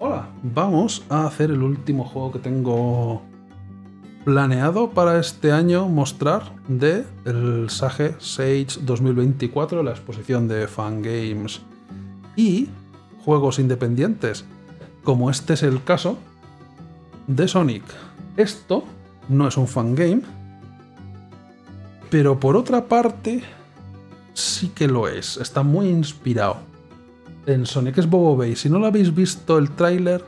Hola, vamos a hacer el último juego que tengo planeado para este año mostrar de el Sage 2024, la exposición de fangames y juegos independientes, como este es el caso de Sonic. Esto no es un fangame, pero por otra parte sí que lo es, está muy inspirado en Sonic. Es Bobo Bay. Si no lo habéis visto el tráiler,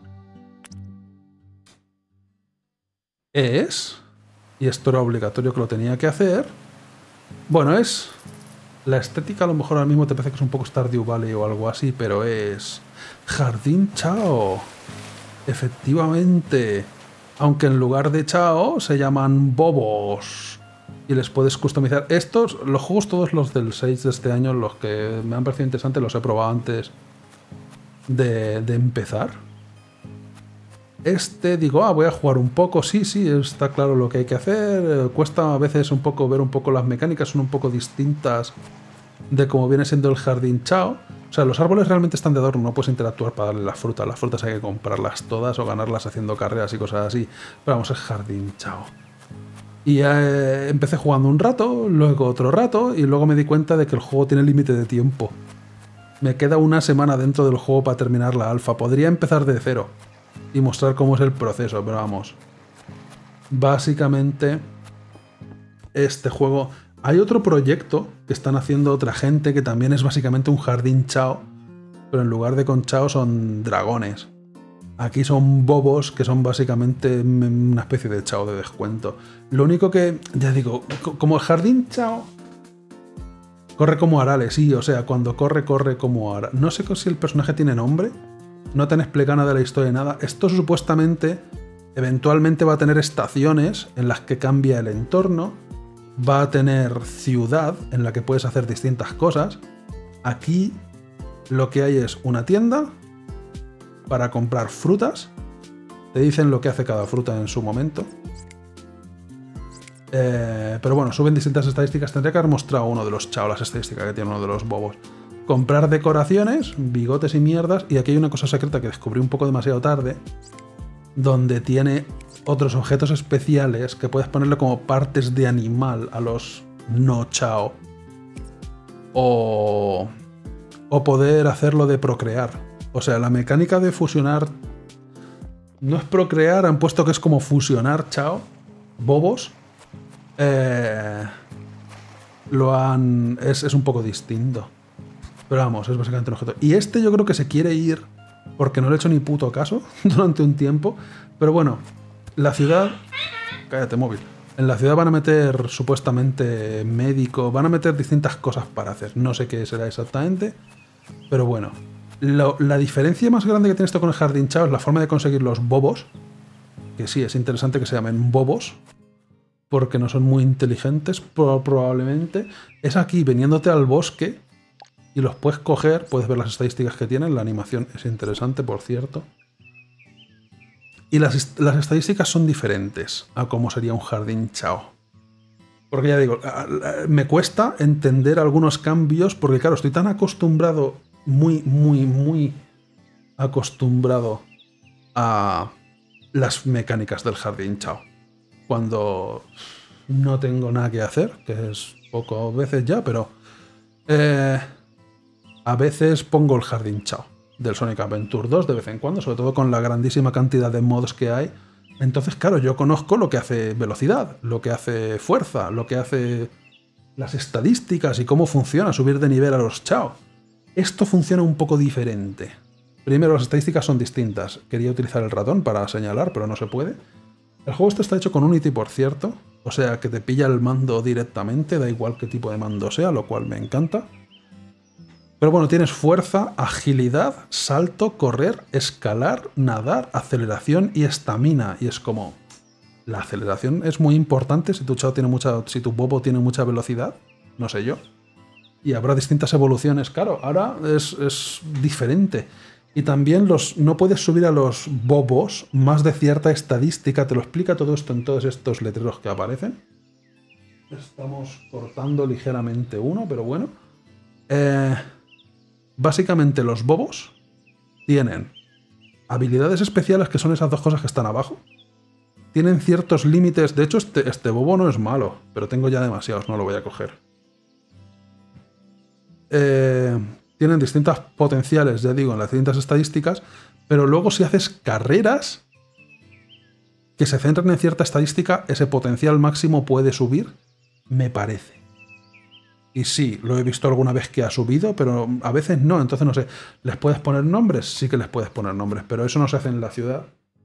y esto era obligatorio que lo tenía que hacer, bueno, es la estética, a lo mejor ahora mismo te parece que es un poco Stardew Valley o algo así, pero es Jardín Chao, efectivamente, aunque en lugar de Chao se llaman Bobos y les puedes customizar. Estos, los juegos todos los del 6 de este año, los que me han parecido interesantes, los he probado antes de empezar. Digo, voy a jugar un poco, sí, está claro lo que hay que hacer, cuesta a veces un poco ver un poco las mecánicas, son un poco distintas de cómo viene siendo el Jardín Chao. O sea, los árboles realmente están de adorno, no puedes interactuar para darle las frutas hay que comprarlas todas o ganarlas haciendo carreras y cosas así, pero vamos, es Jardín Chao. Y empecé jugando un rato, luego otro rato, y luego me di cuenta de que el juego tiene límite de tiempo. Me queda una semana dentro del juego para terminar la alfa, podría empezar de cero y mostrar cómo es el proceso, pero vamos. Básicamente, este juego... Hay otro proyecto que están haciendo otra gente que también es básicamente un Jardín Chao, pero en lugar de con Chao son dragones. Aquí son bobos que son básicamente una especie de Chao de descuento. Lo único que, ya digo, como el Jardín Chao... Corre como Arale, sí, o sea, cuando corre como Arale. No sé si el personaje tiene nombre. No te han explicado nada de la historia, nada. Esto supuestamente, eventualmente va a tener estaciones en las que cambia el entorno. Va a tener ciudad en la que puedes hacer distintas cosas. Aquí lo que hay es una tienda para comprar frutas. Te dicen lo que hace cada fruta en su momento. Pero bueno, suben distintas estadísticas. Tendría que haber mostrado uno de los Chao, las estadísticas que tiene uno de los bobos. Comprar decoraciones, bigotes y mierdas. Y aquí hay una cosa secreta que descubrí un poco demasiado tarde, donde tiene otros objetos especiales que puedes ponerle como partes de animal a los no Chao. O poder hacerlo de procrear. O sea, la mecánica de fusionar no es procrear, han puesto que es como fusionar Chao, bobos. Es un poco distinto. Pero vamos, es básicamente un objeto. Y este yo creo que se quiere ir porque no le he hecho ni puto caso durante un tiempo. Pero bueno, la ciudad... Cállate, móvil. En la ciudad van a meter supuestamente médico, van a meter distintas cosas para hacer. No sé qué será exactamente. Pero bueno, la diferencia más grande que tiene esto con el Jardín Chao es la forma de conseguir los bobos. Que sí, es interesante que se llamen bobos, porque no son muy inteligentes, probablemente. Es aquí, veniéndote al bosque, y los puedes coger, puedes ver las estadísticas que tienen, la animación es interesante, por cierto. Y las estadísticas son diferentes a cómo sería un Jardín Chao. Porque ya digo, me cuesta entender algunos cambios, porque claro, estoy tan acostumbrado, muy acostumbrado a las mecánicas del Jardín Chao. Cuando no tengo nada que hacer, que es poco veces ya, pero a veces pongo el Jardín Chao del Sonic Adventure 2 de vez en cuando, sobre todo con la grandísima cantidad de mods que hay. Entonces, claro, yo conozco lo que hace velocidad, lo que hace fuerza, lo que hace las estadísticas y cómo funciona subir de nivel a los Chao. Esto funciona un poco diferente. Primero, las estadísticas son distintas. Quería utilizar el ratón para señalar, pero no se puede. El juego está hecho con Unity, por cierto, o sea que te pilla el mando directamente, da igual qué tipo de mando sea, lo cual me encanta. Pero bueno, tienes fuerza, agilidad, salto, correr, escalar, nadar, aceleración y estamina. Y es como... La aceleración es muy importante si tu Chao tiene si tu bobo tiene mucha velocidad, no sé yo. Y habrá distintas evoluciones, claro, ahora es diferente. Y también no puedes subir a los bobos más de cierta estadística. Te lo explica todo esto en todos estos letreros que aparecen. Estamos cortando ligeramente uno, pero bueno. Básicamente los bobos tienen habilidades especiales, que son esas dos cosas que están abajo, tienen ciertos límites. De hecho, este bobo no es malo, pero tengo ya demasiados, no lo voy a coger. Tienen distintas potenciales, ya digo, en las distintas estadísticas, pero luego si haces carreras que se centran en cierta estadística, ese potencial máximo puede subir, me parece. Y sí, lo he visto alguna vez que ha subido, pero a veces no, entonces no sé. ¿Les puedes poner nombres? Sí que les puedes poner nombres, pero eso no se hace en la ciudad.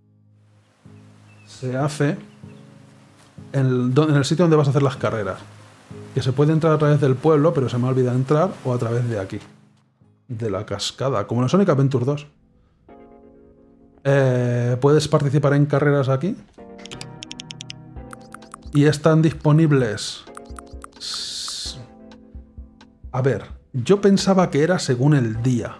Se hace en el sitio donde vas a hacer las carreras. Que se puede entrar a través del pueblo, pero se me ha olvidado entrar, o a través de aquí. De la cascada, como en Sonic Adventure 2. Puedes participar en carreras aquí. Y están disponibles... A ver, yo pensaba que era según el día.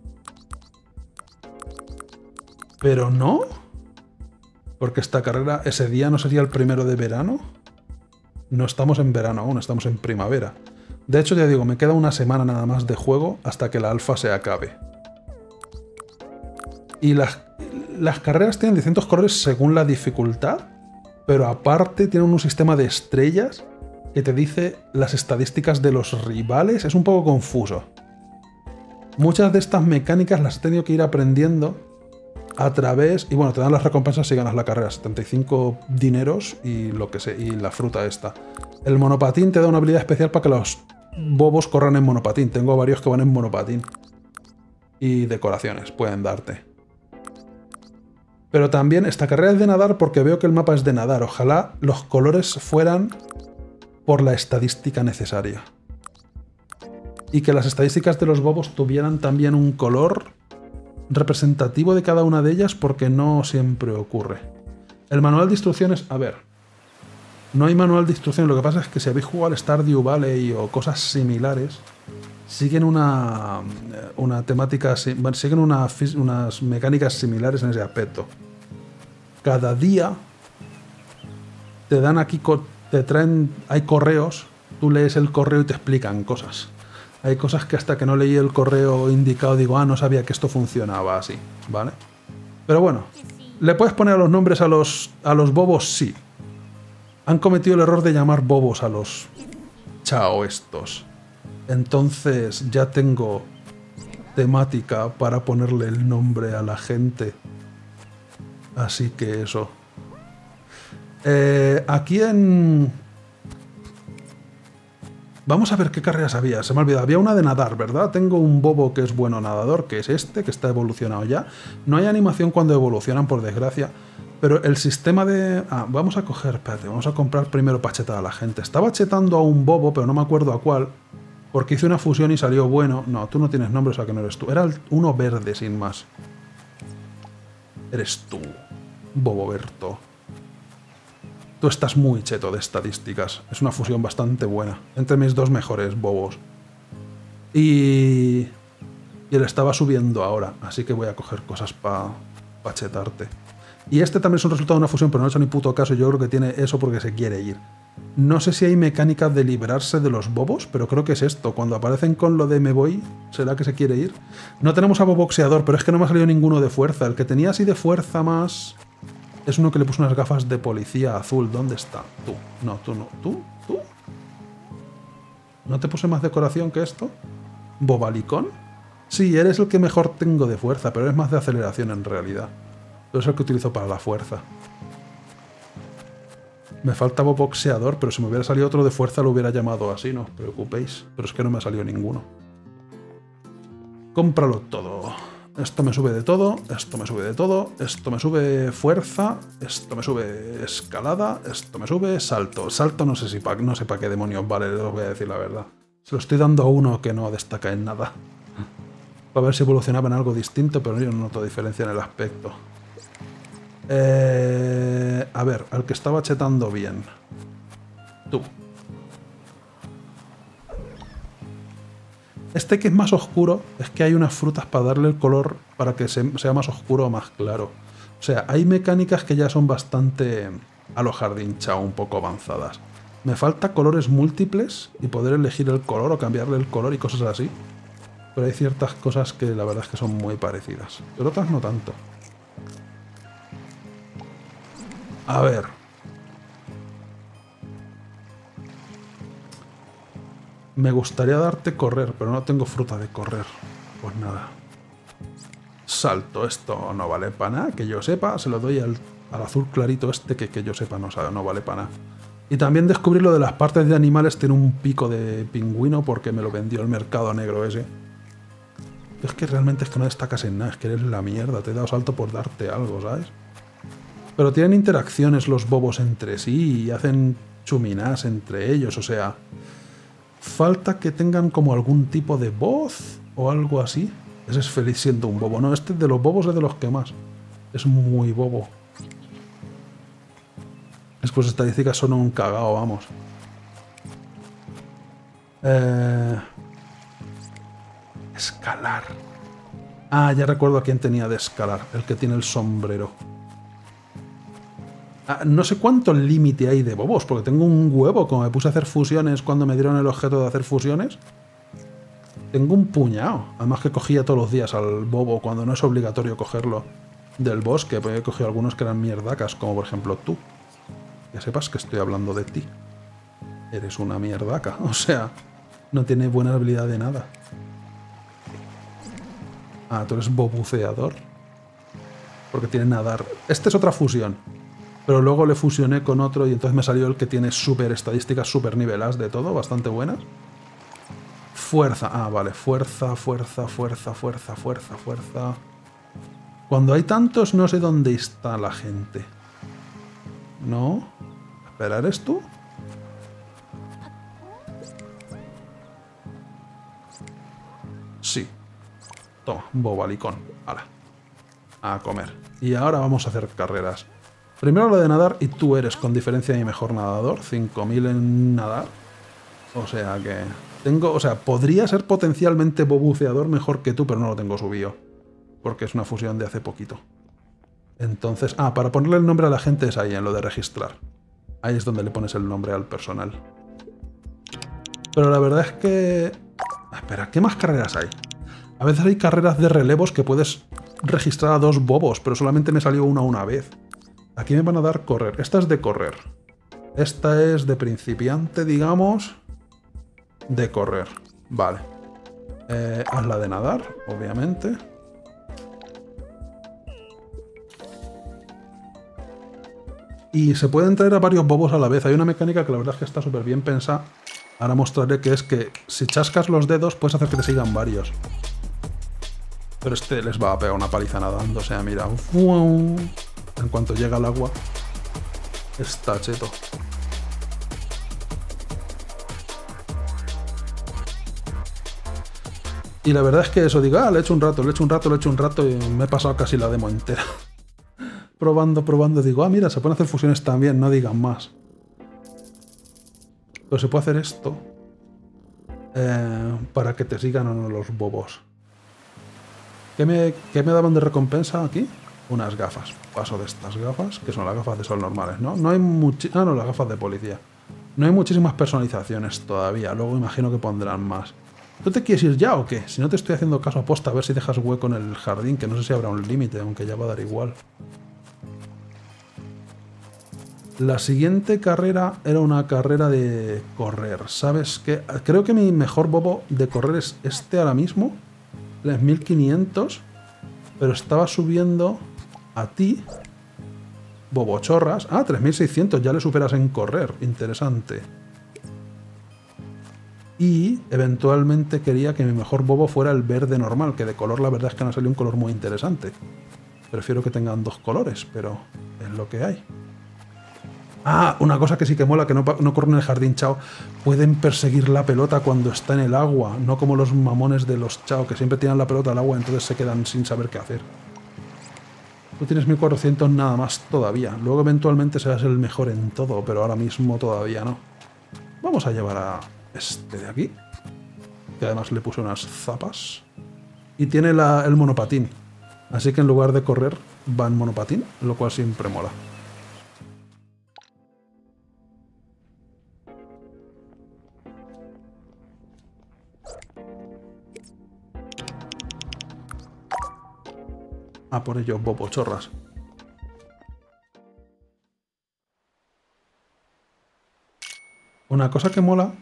Pero no. Porque esta carrera, ese día no sería el 1 de verano. No estamos en verano aún, estamos en primavera. De hecho, ya digo, me queda una semana nada más de juego hasta que la alfa se acabe. Y las carreras tienen distintos colores según la dificultad, pero aparte tienen un sistema de estrellas que te dice las estadísticas de los rivales. Es un poco confuso. Muchas de estas mecánicas las he tenido que ir aprendiendo a través... Y bueno, te dan las recompensas si ganas la carrera. 75 dineros y lo que sé, y la fruta esta. El monopatín te da una habilidad especial para que los bobos corran en monopatín. Tengo varios que van en monopatín. Y decoraciones pueden darte. Pero también esta carrera es de nadar porque veo que el mapa es de nadar. Ojalá los colores fueran por la estadística necesaria. Y que las estadísticas de los bobos tuvieran también un color representativo de cada una de ellas, porque no siempre ocurre. El manual de instrucciones, a ver, no hay manual de instrucciones, lo que pasa es que si habéis jugado al Stardew Valley o cosas similares, siguen una temática, siguen unas mecánicas similares en ese aspecto. Cada día te dan aquí, te traen, hay correos, tú lees el correo y te explican cosas. Hay cosas que hasta que no leí el correo indicado digo, no sabía que esto funcionaba así, ¿vale? Pero bueno, ¿le puedes poner los nombres a los bobos? Sí. Han cometido el error de llamar bobos a los chao estos. Entonces ya tengo temática para ponerle el nombre a la gente. Así que eso. Aquí en... Vamos a ver qué carreras había. Se me ha olvidado. Había una de nadar, ¿verdad? Tengo un bobo que es bueno nadador, que es este, que está evolucionado ya. No hay animación cuando evolucionan, por desgracia. Pero el sistema de... vamos a coger... Espérate, vamos a comprar primero para chetar a la gente. Estaba chetando a un bobo, pero no me acuerdo a cuál. Porque hice una fusión y salió bueno. No, tú no tienes nombre, o sea que no eres tú. Era uno verde, sin más. Eres tú, Bobo Berto. Tú estás muy cheto de estadísticas. Es una fusión bastante buena. Entre mis dos mejores bobos. Y él estaba subiendo ahora. Así que voy a coger cosas para chetarte. Y este también es un resultado de una fusión, pero no he hecho ni puto caso. Yo creo que tiene eso porque se quiere ir. No sé si hay mecánica de librarse de los bobos, pero creo que es esto. Cuando aparecen con lo de me voy, ¿será que se quiere ir? No tenemos a boboxeador, pero es que no me ha salido ninguno de fuerza. El que tenía así de fuerza más... es uno que le puso unas gafas de policía azul. ¿Dónde está? Tú. No, tú no. ¿Tú? ¿Tú? ¿No te puse más decoración que esto? ¿Bobalicón? Sí, eres el que mejor tengo de fuerza, pero eres más de aceleración en realidad. Pero es el que utilizo para la fuerza. Me falta boxeador, pero si me hubiera salido otro de fuerza lo hubiera llamado así, no os preocupéis. Pero es que no me ha salido ninguno. Cómpralo todo. Esto me sube de todo, esto me sube de todo, esto me sube fuerza, esto me sube escalada, esto me sube salto. Salto no sé si no sé para qué demonios vale, os voy a decir la verdad. Se lo estoy dando a uno que no destaca en nada. Para ver si evolucionaba en algo distinto, pero yo no noto diferencia en el aspecto. A ver, al que estaba chetando bien. Tú. Este que es más oscuro, es que hay unas frutas para darle el color para que sea más oscuro o más claro. O sea, hay mecánicas que ya son bastante a lo Jardín Chao, un poco avanzadas. Me falta colores múltiples y poder elegir el color o cambiarle el color y cosas así. Pero hay ciertas cosas que la verdad es que son muy parecidas. Pero otras no tanto. A ver. Me gustaría darte correr, pero no tengo fruta de correr. Pues nada. Salto, esto no vale para nada, que yo sepa. Se lo doy al azul clarito este, que yo sepa no vale para nada. Y también descubrí lo de las partes de animales tiene un pico de pingüino porque me lo vendió el mercado negro ese. Es que realmente es que no destacas en nada, es que eres la mierda, te he dado salto por darte algo, ¿sabes? Pero tienen interacciones los bobos entre sí y hacen chuminás entre ellos, o sea... Falta que tengan como algún tipo de voz o algo así. Ese es feliz siendo un bobo. No, este de los bobos es de los que más. Es muy bobo. Después estadísticas son un cagao, vamos. Escalar. Ah, ya recuerdo a quién tenía de escalar. El que tiene el sombrero. Ah, no sé cuánto límite hay de bobos, porque tengo un huevo. Como me puse a hacer fusiones cuando me dieron el objeto de hacer fusiones. Tengo un puñado. Además que cogía todos los días al bobo cuando no es obligatorio cogerlo del bosque. Porque he cogido algunos que eran mierdacas, como por ejemplo tú. Que sepas que estoy hablando de ti. Eres una mierdaca. O sea, no tiene buena habilidad de nada. Ah, tú eres bobuceador. Porque tiene nadar. Esta es otra fusión. Pero luego le fusioné con otro y entonces me salió el que tiene súper estadísticas, súper niveladas de todo, bastante buenas. Fuerza. Ah, vale. Fuerza, fuerza, fuerza, fuerza, fuerza, fuerza. Cuando hay tantos no sé dónde está la gente. ¿No? Espera, ¿eres tú? Sí. Toma, bobalicón. Hala. A comer. Y ahora vamos a hacer carreras. Primero lo de nadar y tú eres con diferencia mi mejor nadador. 5000 en nadar. O sea que... tengo, o sea, podría ser potencialmente bobuceador mejor que tú, pero no lo tengo subido. Porque es una fusión de hace poquito. Entonces... ah, para ponerle el nombre a la gente es ahí, en lo de registrar. Ahí es donde le pones el nombre al personal. Pero la verdad es que... espera, ¿qué más carreras hay? A veces hay carreras de relevos que puedes registrar a 2 bobos, pero solamente me salió una vez. Aquí me van a dar correr. Esta es de correr. Esta es de principiante, digamos. De correr. Vale. Haz la de nadar, obviamente. Y se pueden traer a varios bobos a la vez. Hay una mecánica que la verdad es que está súper bien pensada. Ahora mostraré que es que si chascas los dedos puedes hacer que te sigan varios. Pero este les va a pegar una paliza nadando. O sea, mira. En cuanto llega al agua. Está cheto. Y la verdad es que eso, digo, le he hecho un rato, le he hecho un rato, le he hecho un rato y me he pasado casi la demo entera. probando, digo, mira, se pueden hacer fusiones también, no digan más. Pero se puede hacer esto para que te sigan o no los bobos. ¿Qué me daban de recompensa aquí? Unas gafas. Paso de estas gafas, que son las gafas de sol normales, ¿no? No hay no, las gafas de policía. No hay muchísimas personalizaciones todavía, luego imagino que pondrán más. ¿Tú te quieres ir ya o qué? Si no te estoy haciendo caso aposta, a ver si dejas hueco en el jardín, que no sé si habrá un límite, aunque ya va a dar igual. La siguiente carrera era una carrera de correr. ¿Sabes qué? Creo que mi mejor bobo de correr es este ahora mismo. Es 1500. Pero estaba subiendo a ti. Bobochorras. Ah, 3600. Ya le superas en correr. Interesante. Y eventualmente quería que mi mejor bobo fuera el verde normal, que de color la verdad es que no salió un color muy interesante. Prefiero que tengan 2 colores, pero es lo que hay. Ah, una cosa que sí que mola, que no corren en el jardín, chao. Pueden perseguir la pelota cuando está en el agua, no como los mamones de los chao, que siempre tiran la pelota al agua y entonces se quedan sin saber qué hacer. Tú tienes 1400 nada más todavía. Luego eventualmente serás el mejor en todo, pero ahora mismo todavía no. Vamos a llevar a este de aquí, que además le puse unas zapas. Y tiene el monopatín. Así que en lugar de correr, va en monopatín, lo cual siempre mola. A por ello, bobochorras. Una cosa que mola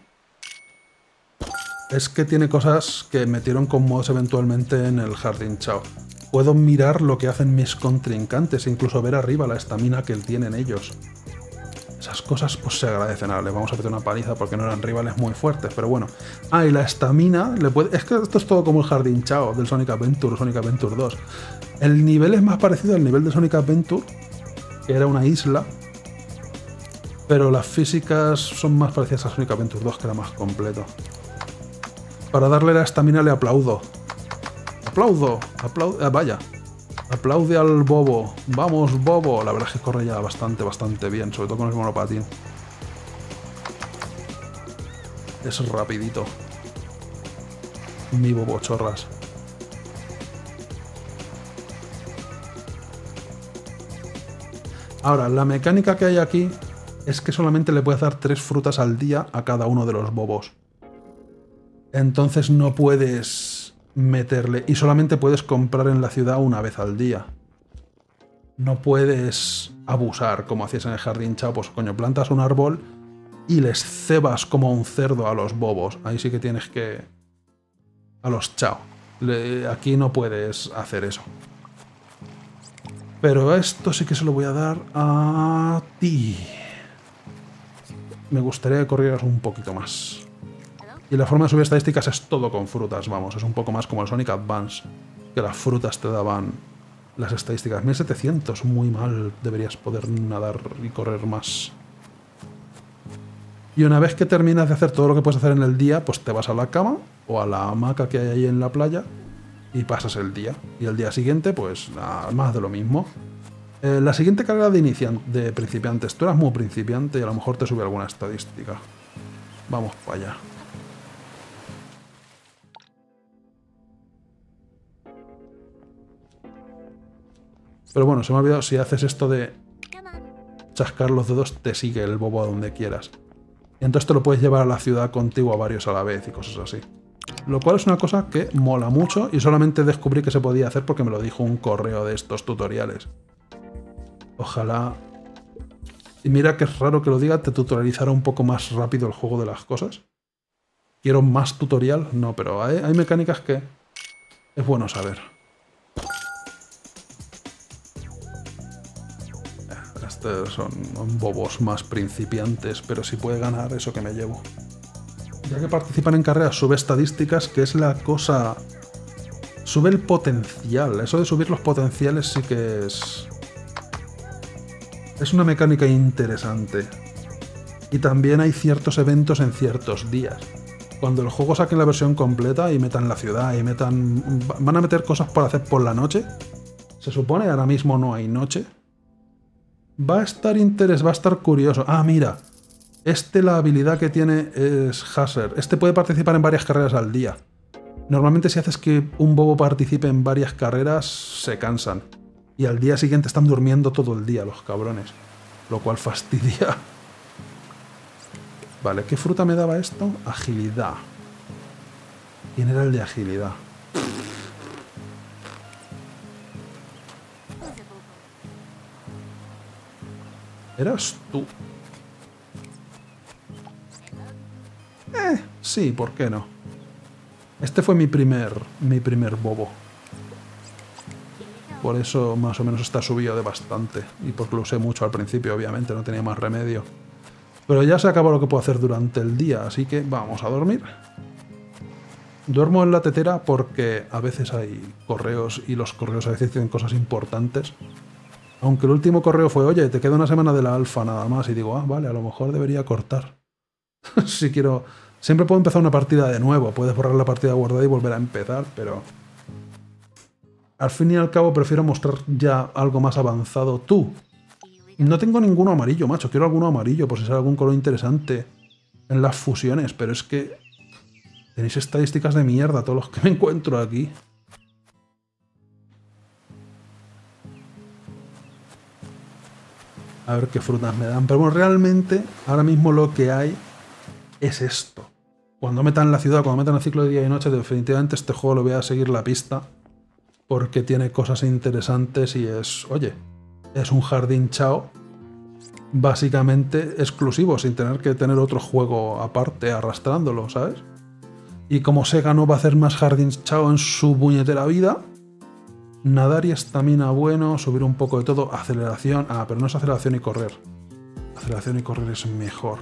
es que tiene cosas que metieron con mods eventualmente en el Jardín Chao. Puedo mirar lo que hacen mis contrincantes, incluso ver arriba la estamina que tienen ellos. Esas cosas pues se agradecen. Ahora les vamos a meter una paliza porque no eran rivales muy fuertes, pero bueno. Ah, y la estamina le puede... Es que esto es todo como el Jardín Chao del Sonic Adventure, Sonic Adventure 2. El nivel es más parecido al nivel de Sonic Adventure, que era una isla, pero las físicas son más parecidas a Sonic Adventure 2, que era más completo. Para darle la estamina le aplaudo. ¡Aplaudo! Vaya. Aplaude al Bobo. ¡Vamos, Bobo! La verdad es que corre ya bastante bien, sobre todo con el monopatín. Es rapidito. Mi Bobo chorras. Ahora, la mecánica que hay aquí es que solamente le puedes dar 3 frutas al día a cada uno de los bobos. Entonces no puedes meterle... Y solamente puedes comprar en la ciudad una vez al día. No puedes abusar como hacías en el Jardín Chao. Pues coño, plantas un árbol y les cebas como un cerdo a los bobos. Ahí sí que tienes que... A los Chao. Aquí no puedes hacer eso. Pero esto sí que se lo voy a dar a ti. Me gustaría que corrieras un poquito más. Y la forma de subir estadísticas es todo con frutas, vamos. Es un poco más como el Sonic Advance, que las frutas te daban las estadísticas. 1700, muy mal. Deberías poder nadar y correr más. Y una vez que terminas de hacer todo lo que puedes hacer en el día, pues te vas a la cama o a la hamaca que hay ahí en la playa y pasas el día. Y el día siguiente, pues nada más de lo mismo. La siguiente carrera de principiantes. Tú eras muy principiante y a lo mejor te sube alguna estadística. Vamos para allá. Pero bueno, se me ha olvidado, si haces esto de chascar los dedos, te sigue el bobo a donde quieras. Y entonces te lo puedes llevar a la ciudad contigo a varios a la vez y cosas así. Lo cual es una cosa que mola mucho y solamente descubrí que se podía hacer porque me lo dijo un correo de estos tutoriales. Ojalá... Y mira que es raro que lo diga, te tutorializara un poco más rápido el juego de las cosas. ¿Quiero más tutorial? No, pero hay mecánicas que es bueno saber. Estos son bobos más principiantes, pero si puede ganar, eso que me llevo. Ya que participan en carreras, sube estadísticas, que es la cosa... Sube el potencial. Eso de subir los potenciales sí que es... Es una mecánica interesante. Y también hay ciertos eventos en ciertos días. Cuando el juego saquen la versión completa y metan la ciudad y metan... Van a meter cosas para hacer por la noche. Se supone, ahora mismo no hay noche. Va a estar va a estar curioso. Ah, mira. La habilidad que tiene es Hazard. Puede participar en varias carreras al día. Normalmente si haces que un bobo participe en varias carreras, se cansan. Y al día siguiente están durmiendo todo el día, los cabrones. Lo cual fastidia. Vale, ¿qué fruta me daba esto? Agilidad. ¿Quién era el de agilidad? Eras tú. Sí, ¿por qué no? Este fue mi primer bobo. Por eso más o menos está subido de bastante. Y porque lo usé mucho al principio, obviamente, no tenía más remedio. Pero ya se acabó lo que puedo hacer durante el día, así que vamos a dormir. Duermo en la tetera porque a veces hay correos y los correos a veces tienen cosas importantes. Aunque el último correo fue, oye, te queda una semana de la alfa nada más. Y digo, ah, vale, a lo mejor debería cortar. Si quiero... Siempre puedo empezar una partida de nuevo. Puedes borrar la partida guardada y volver a empezar, pero... Al fin y al cabo prefiero mostrar ya algo más avanzado. Tú. No tengo ninguno amarillo, macho. Quiero alguno amarillo por si sale algún color interesante en las fusiones. Pero es que... Tenéis estadísticas de mierda todos los que me encuentro aquí. A ver qué frutas me dan. Pero bueno, realmente ahora mismo lo que hay es esto. Cuando metan la ciudad, cuando metan el ciclo de día y noche, definitivamente este juego lo voy a seguir la pista. Porque tiene cosas interesantes y es... Oye, es un Jardín Chao básicamente exclusivo, sin tener que tener otro juego aparte arrastrándolo, ¿sabes? Y como Sega no va a hacer más Jardins Chao en su puñetera vida, nadar y estamina bueno, subir un poco de todo, aceleración... Ah, pero no es aceleración y correr. Aceleración y correr es mejor.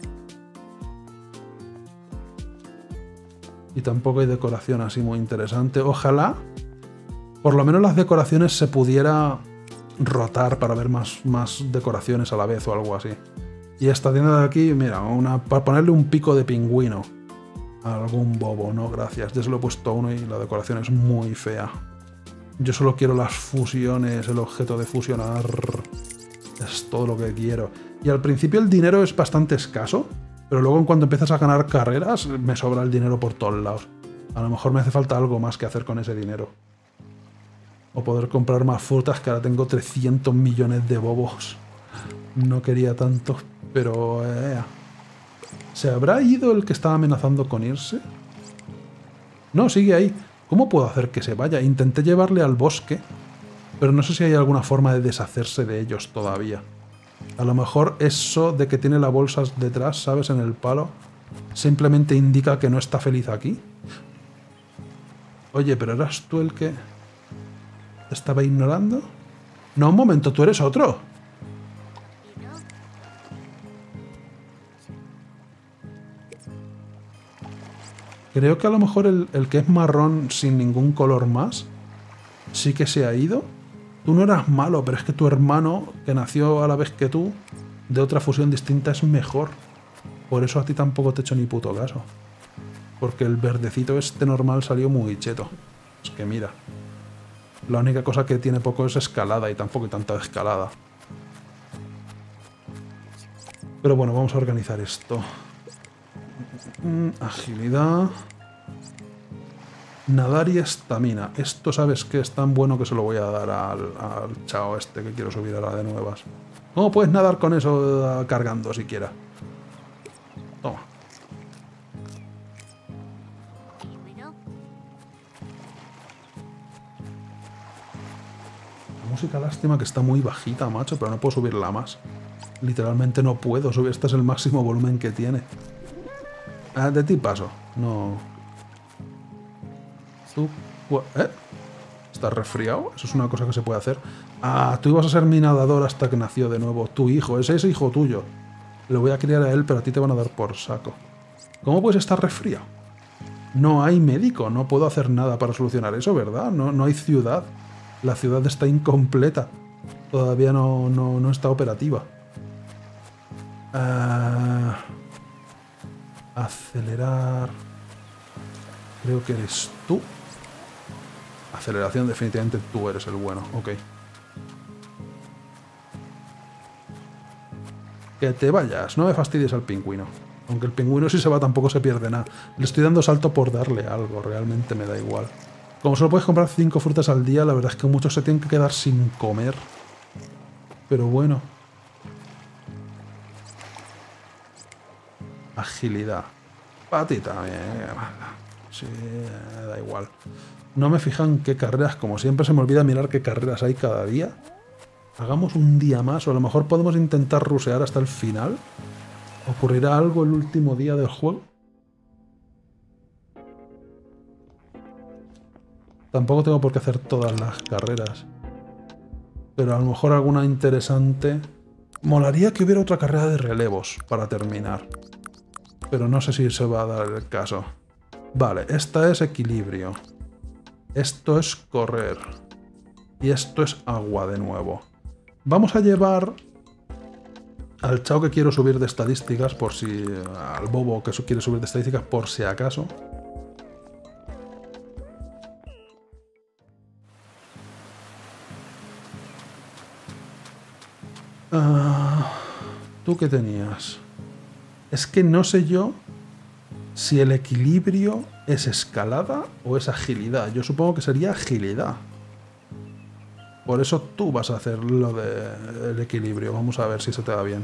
Y tampoco hay decoración así muy interesante. Ojalá, por lo menos las decoraciones se pudiera rotar para ver más decoraciones a la vez o algo así. Y esta tienda de aquí, mira, para ponerle un pico de pingüino a algún bobo, no gracias. Ya se lo he puesto a uno y la decoración es muy fea. Yo solo quiero las fusiones, el objeto de fusionar. Es todo lo que quiero. Y al principio el dinero es bastante escaso, pero luego en cuanto empiezas a ganar carreras, me sobra el dinero por todos lados. A lo mejor me hace falta algo más que hacer con ese dinero. O poder comprar más frutas, que ahora tengo 300 millones de bobos. No quería tanto, pero... ¿Se habrá ido el que estaba amenazando con irse? No, sigue ahí. ¿Cómo puedo hacer que se vaya? Intenté llevarle al bosque, pero no sé si hay alguna forma de deshacerse de ellos todavía. A lo mejor eso de que tiene la bolsa detrás, ¿sabes? En el palo, simplemente indica que no está feliz aquí. Oye, ¿pero eras tú el que te estaba ignorando? No, un momento, tú eres otro. Creo que a lo mejor el que es marrón sin ningún color más sí que se ha ido. Tú no eras malo, pero es que tu hermano, que nació a la vez que tú, de otra fusión distinta, es mejor. Por eso a ti tampoco te echo ni puto caso. Porque el verdecito este normal salió muy cheto. Es que mira. La única cosa que tiene poco es escalada y tampoco hay tanta escalada. Pero bueno, vamos a organizar esto. Agilidad. Nadar y estamina. Esto sabes que es tan bueno que se lo voy a dar al chao este que quiero subir ahora de nuevas. ¿Cómo puedes nadar con eso cargando siquiera? Toma. La música, lástima que está muy bajita, macho, pero no puedo subirla más. Literalmente no puedo subir. Este es el máximo volumen que tiene. Ah, de ti paso. No. ¿Tú? ¿Eh? ¿Estás resfriado? Eso es una cosa que se puede hacer. Ah, tú ibas a ser mi nadador hasta que nació de nuevo. Tu hijo, ese es hijo tuyo. Le voy a criar a él, pero a ti te van a dar por saco. ¿Cómo puedes estar resfriado? No hay médico, no puedo hacer nada para solucionar eso, ¿verdad? No hay ciudad. La ciudad está incompleta. Todavía no está operativa. Acelerar. Creo que eres tú. Aceleración, definitivamente tú eres el bueno. Ok. Que te vayas, no me fastidies al pingüino. Aunque el pingüino si se va tampoco se pierde nada. Le estoy dando salto por darle algo, realmente me da igual. Como solo puedes comprar 5 frutas al día, la verdad es que muchos se tienen que quedar sin comer. Pero bueno. Agilidad. Para ti también. Sí, da igual. No me fijan qué carreras, como siempre se me olvida mirar qué carreras hay cada día. Hagamos un día más, o a lo mejor podemos intentar rusear hasta el final. ¿Ocurrirá algo el último día del juego? Tampoco tengo por qué hacer todas las carreras. Pero a lo mejor alguna interesante. Molaría que hubiera otra carrera de relevos para terminar. Pero no sé si se va a dar el caso. Vale, esta es equilibrio. Esto es correr. Y esto es agua de nuevo. Vamos a llevar al chao que quiero subir de estadísticas por si... Al bobo que quiere subir de estadísticas por si acaso. ¿Tú qué tenías? Es que no sé yo si el equilibrio es escalada o es agilidad. Yo supongo que sería agilidad. Por eso tú vas a hacer lo del equilibrio. Vamos a ver si se te da bien.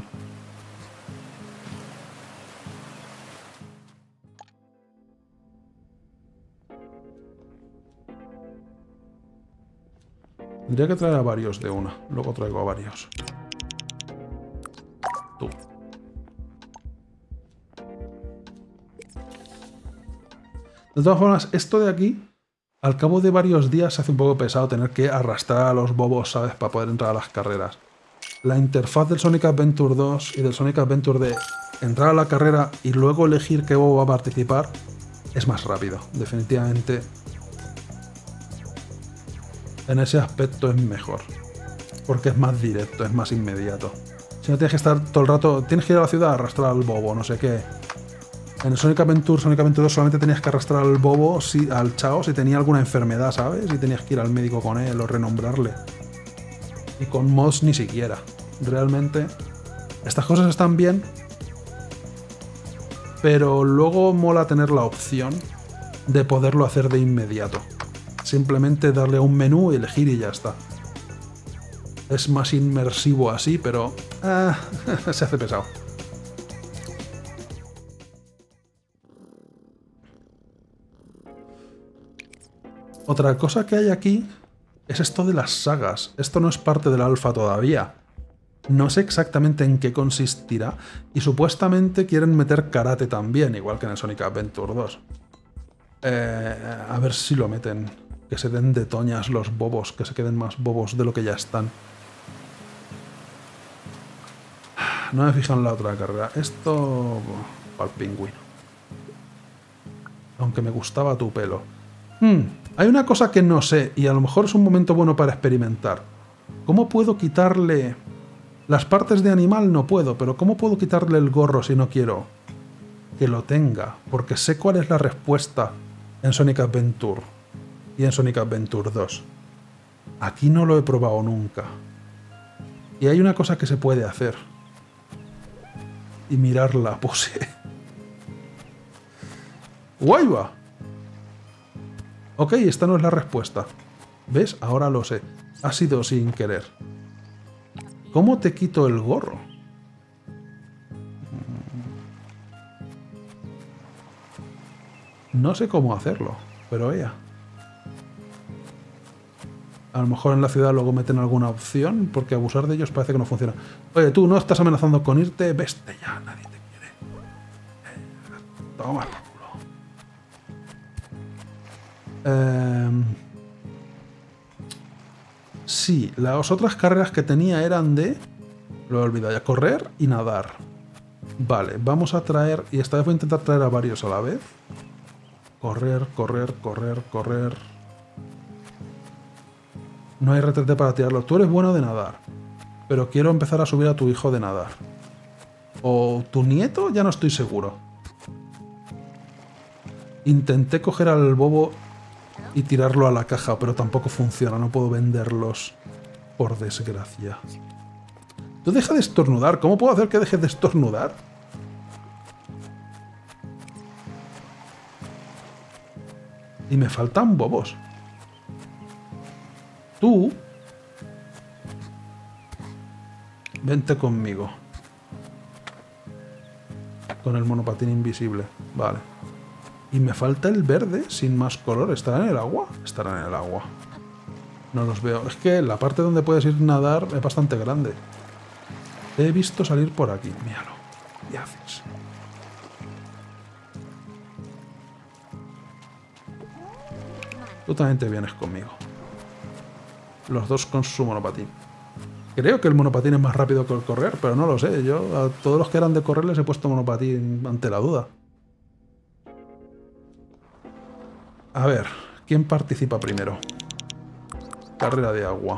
Tendría que traer a varios de una. Luego traigo a varios. Tú. De todas formas, esto de aquí, al cabo de varios días se hace un poco pesado tener que arrastrar a los bobos, ¿sabes? Para poder entrar a las carreras. La interfaz del Sonic Adventure 2 y del Sonic Adventure de entrar a la carrera y luego elegir qué bobo va a participar es más rápido. Definitivamente en ese aspecto es mejor. Porque es más directo, es más inmediato. Si no tienes que estar todo el rato... Tienes que ir a la ciudad a arrastrar al bobo, no sé qué. En el Sonic Adventure 2 solamente tenías que arrastrar al bobo, al Chao, si tenía alguna enfermedad, ¿sabes? Y tenías que ir al médico con él o renombrarle. Y con mods ni siquiera. Realmente, estas cosas están bien, pero luego mola tener la opción de poderlo hacer de inmediato. Simplemente darle a un menú y elegir y ya está. Es más inmersivo así, pero se hace pesado. Otra cosa que hay aquí es esto de las sagas. Esto no es parte del alfa todavía. No sé exactamente en qué consistirá y supuestamente quieren meter karate también, igual que en el Sonic Adventure 2. A ver si lo meten. Que se den de toñas los bobos, que se queden más bobos de lo que ya están. No me he fijado en la otra carrera. Esto... para el pingüino. Aunque me gustaba tu pelo. Hay una cosa que no sé, y a lo mejor es un momento bueno para experimentar. ¿Cómo puedo quitarle... Las partes de animal no puedo, pero ¿cómo puedo quitarle el gorro si no quiero que lo tenga? Porque sé cuál es la respuesta en Sonic Adventure y en Sonic Adventure 2. Aquí no lo he probado nunca. Y hay una cosa que se puede hacer. Y mirar la pose. ¡Guay va! Ok, esta no es la respuesta. ¿Ves? Ahora lo sé. Ha sido sin querer. ¿Cómo te quito el gorro? No sé cómo hacerlo, pero ella. A lo mejor en la ciudad luego meten alguna opción, porque abusar de ellos parece que no funciona. Oye, tú no estás amenazando con irte, vete ya, nadie te quiere. Toma por culo. Sí, las otras carreras que tenía eran de... Lo he olvidado ya, correr y nadar. Vale, vamos a traer... Y esta vez voy a intentar traer a varios a la vez. Correr, correr, correr, correr... No hay retrete para tirarlo. Tú eres bueno de nadar. Pero quiero empezar a subir a tu hijo de nadar. ¿O tu nieto? Ya no estoy seguro. Intenté coger al bobo y tirarlo a la caja, pero tampoco funciona. No puedo venderlos, por desgracia. Tú deja de estornudar. ¿Cómo puedo hacer que dejes de estornudar? Y me faltan bobos. Tú... Vente conmigo. Con el monopatín invisible. Vale. Y me falta el verde sin más color. ¿Estará en el agua? Estará en el agua. No los veo. Es que la parte donde puedes ir a nadar es bastante grande. Te he visto salir por aquí. Míralo. ¿Qué haces? Tú también te vienes conmigo. Los dos con su monopatín. Creo que el monopatín es más rápido que el correr, pero no lo sé. Yo a todos los que eran de correr les he puesto monopatín ante la duda. A ver, ¿quién participa primero? Carrera de agua.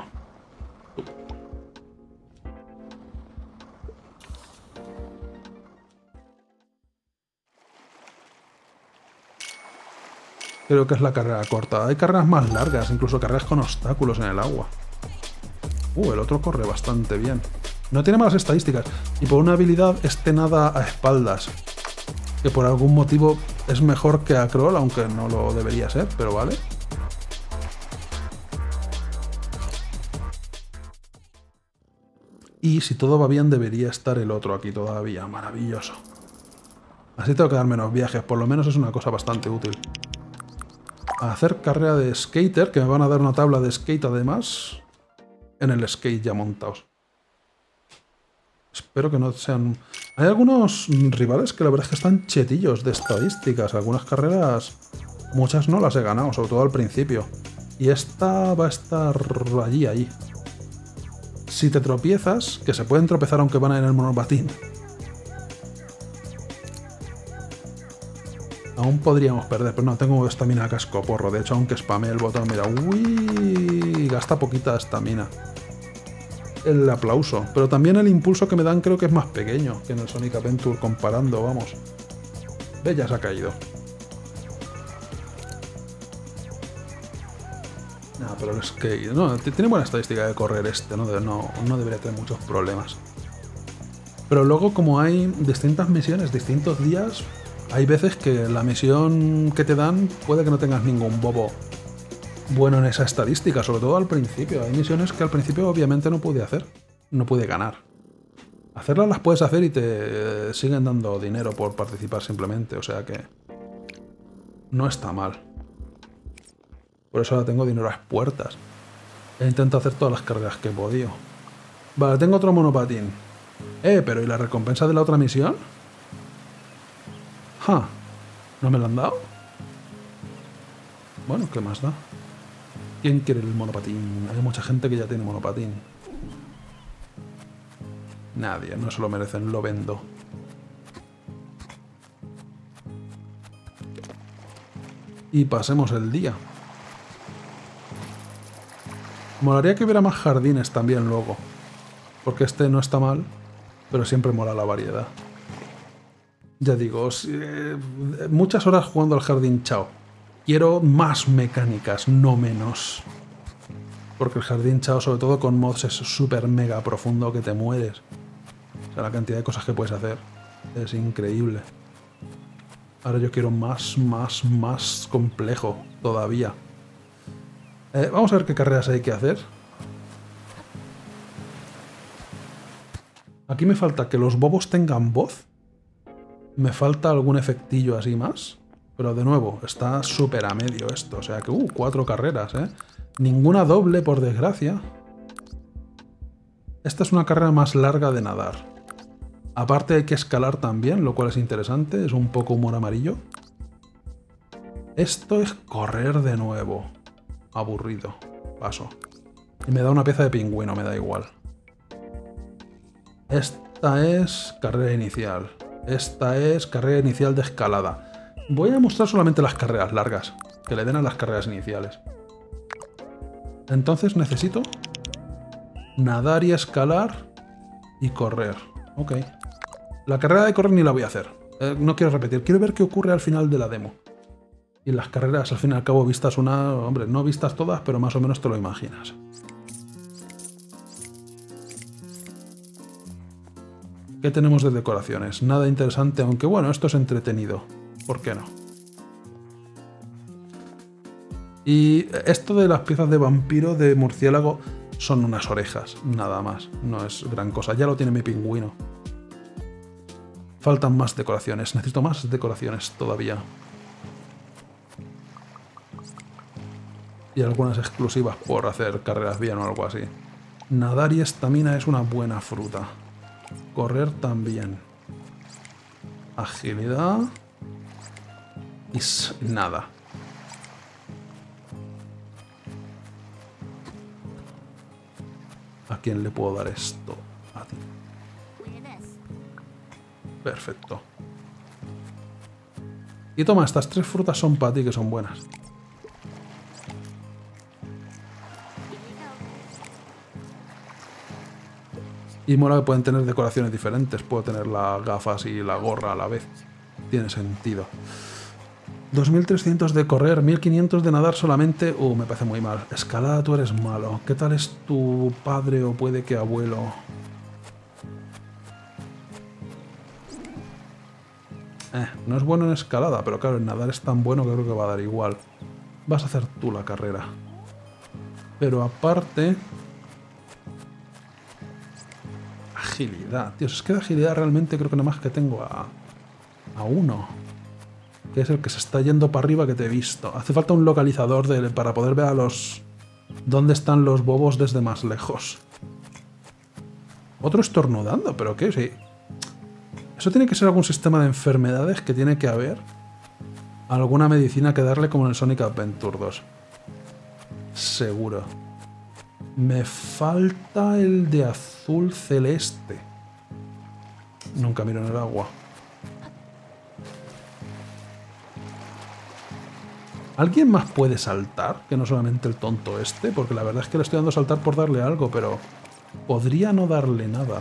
Creo que es la carrera corta. Hay carreras más largas, incluso carreras con obstáculos en el agua. El otro corre bastante bien. No tiene malas estadísticas. Y por una habilidad este nada a espaldas. Que por algún motivo es mejor que a Kroll, aunque no lo debería ser, pero vale. Y si todo va bien debería estar el otro aquí todavía. Maravilloso. Así tengo que dar menos viajes. Por lo menos es una cosa bastante útil. A hacer carrera de skater, que me van a dar una tabla de skate además. En el skate ya montados. Espero que no sean... Hay algunos rivales que la verdad es que están chetillos de estadísticas. Algunas carreras, muchas no las he ganado, sobre todo al principio. Y esta va a estar allí. Si te tropiezas, que se pueden tropezar aunque van en el monopatín, aún podríamos perder, pero no, tengo estamina a cascoporro. De hecho, aunque spamé el botón, mira, uy, gasta poquita estamina. El aplauso, pero también el impulso que me dan creo que es más pequeño que en el Sonic Adventure comparando, vamos. Ve, ya se ha caído. No, pero es que no, tiene buena estadística de correr este, no debería tener muchos problemas. Pero luego, como hay distintas misiones, distintos días, hay veces que la misión que te dan puede que no tengas ningún bobo bueno en esa estadística, sobre todo al principio. Hay misiones que al principio obviamente no pude hacer, no pude ganar. Hacerlas las puedes hacer y te siguen dando dinero por participar simplemente, o sea que no está mal. Por eso ahora tengo dinero a las puertas. He intentado hacer todas las carreras que he podido. Vale, tengo otro monopatín. Pero ¿y la recompensa de la otra misión? ¿No me la han dado? Bueno, ¿qué más da? ¿Quién quiere el monopatín? Hay mucha gente que ya tiene monopatín. Nadie, no se lo merecen, lo vendo. Y pasemos el día. Molaría que hubiera más jardines también luego. Porque este no está mal, pero siempre mola la variedad. Ya digo, muchas horas jugando al jardín Chao. Quiero más mecánicas, no menos. Porque el jardín Chao, sobre todo con mods, es súper mega profundo que te mueres. O sea, la cantidad de cosas que puedes hacer es increíble. Ahora yo quiero más complejo todavía. Vamos a ver qué carreras hay que hacer. Aquí me falta que los bobos tengan voz. Me falta algún efectillo así más. Pero de nuevo, está súper a medio esto. O sea que, 4 carreras, ¿eh? Ninguna doble, por desgracia. Esta es una carrera más larga de nadar. Aparte hay que escalar también, lo cual es interesante. Es un poco humor amarillo. Esto es correr de nuevo. Aburrido. Paso. Y me da una pieza de pingüino, me da igual. Esta es carrera inicial. Esta es carrera inicial de escalada. Voy a mostrar solamente las carreras largas, que le den a las carreras iniciales. Entonces necesito nadar y escalar y correr. Ok. La carrera de correr ni la voy a hacer. No quiero repetir. Quiero ver qué ocurre al final de la demo. Y las carreras, al fin y al cabo, vistas una... Hombre, no vistas todas, pero más o menos te lo imaginas. ¿Qué tenemos de decoraciones? Nada interesante, aunque bueno, esto es entretenido. ¿Por qué no? Y esto de las piezas de vampiro de murciélago son unas orejas, nada más. No es gran cosa. Ya lo tiene mi pingüino. Faltan más decoraciones. Necesito más decoraciones todavía. Y algunas exclusivas por hacer carreras bien o algo así. Nadar y estamina es una buena fruta. Correr también. Agilidad. Y nada. ¿A quién le puedo dar esto? A ti. Perfecto. Y toma, estas 3 frutas son para ti, que son buenas. Y mola que pueden tener decoraciones diferentes. Puedo tener las gafas y la gorra a la vez. Tiene sentido. 2300 de correr, 1500 de nadar solamente. Me parece muy mal. Escalada, tú eres malo. ¿Qué tal es tu padre o puede que abuelo? No es bueno en escalada, pero claro, en nadar es tan bueno que creo que va a dar igual. Vas a hacer tú la carrera. Pero aparte... Agilidad. Dios, es que de agilidad realmente creo que nada más que tengo a uno. Que es el que se está yendo para arriba que te he visto. Hace falta un localizador para poder ver a los... dónde están los bobos desde más lejos. Otro estornudando, ¿pero qué? Sí. Eso tiene que ser algún sistema de enfermedades que tiene que haber. Alguna medicina que darle como en el Sonic Adventure 2. Seguro. Me falta el de azul celeste. Nunca miro en el agua. ¿Alguien más puede saltar? Que no solamente el tonto este. Porque la verdad es que le estoy dando a saltar por darle algo, pero podría no darle nada.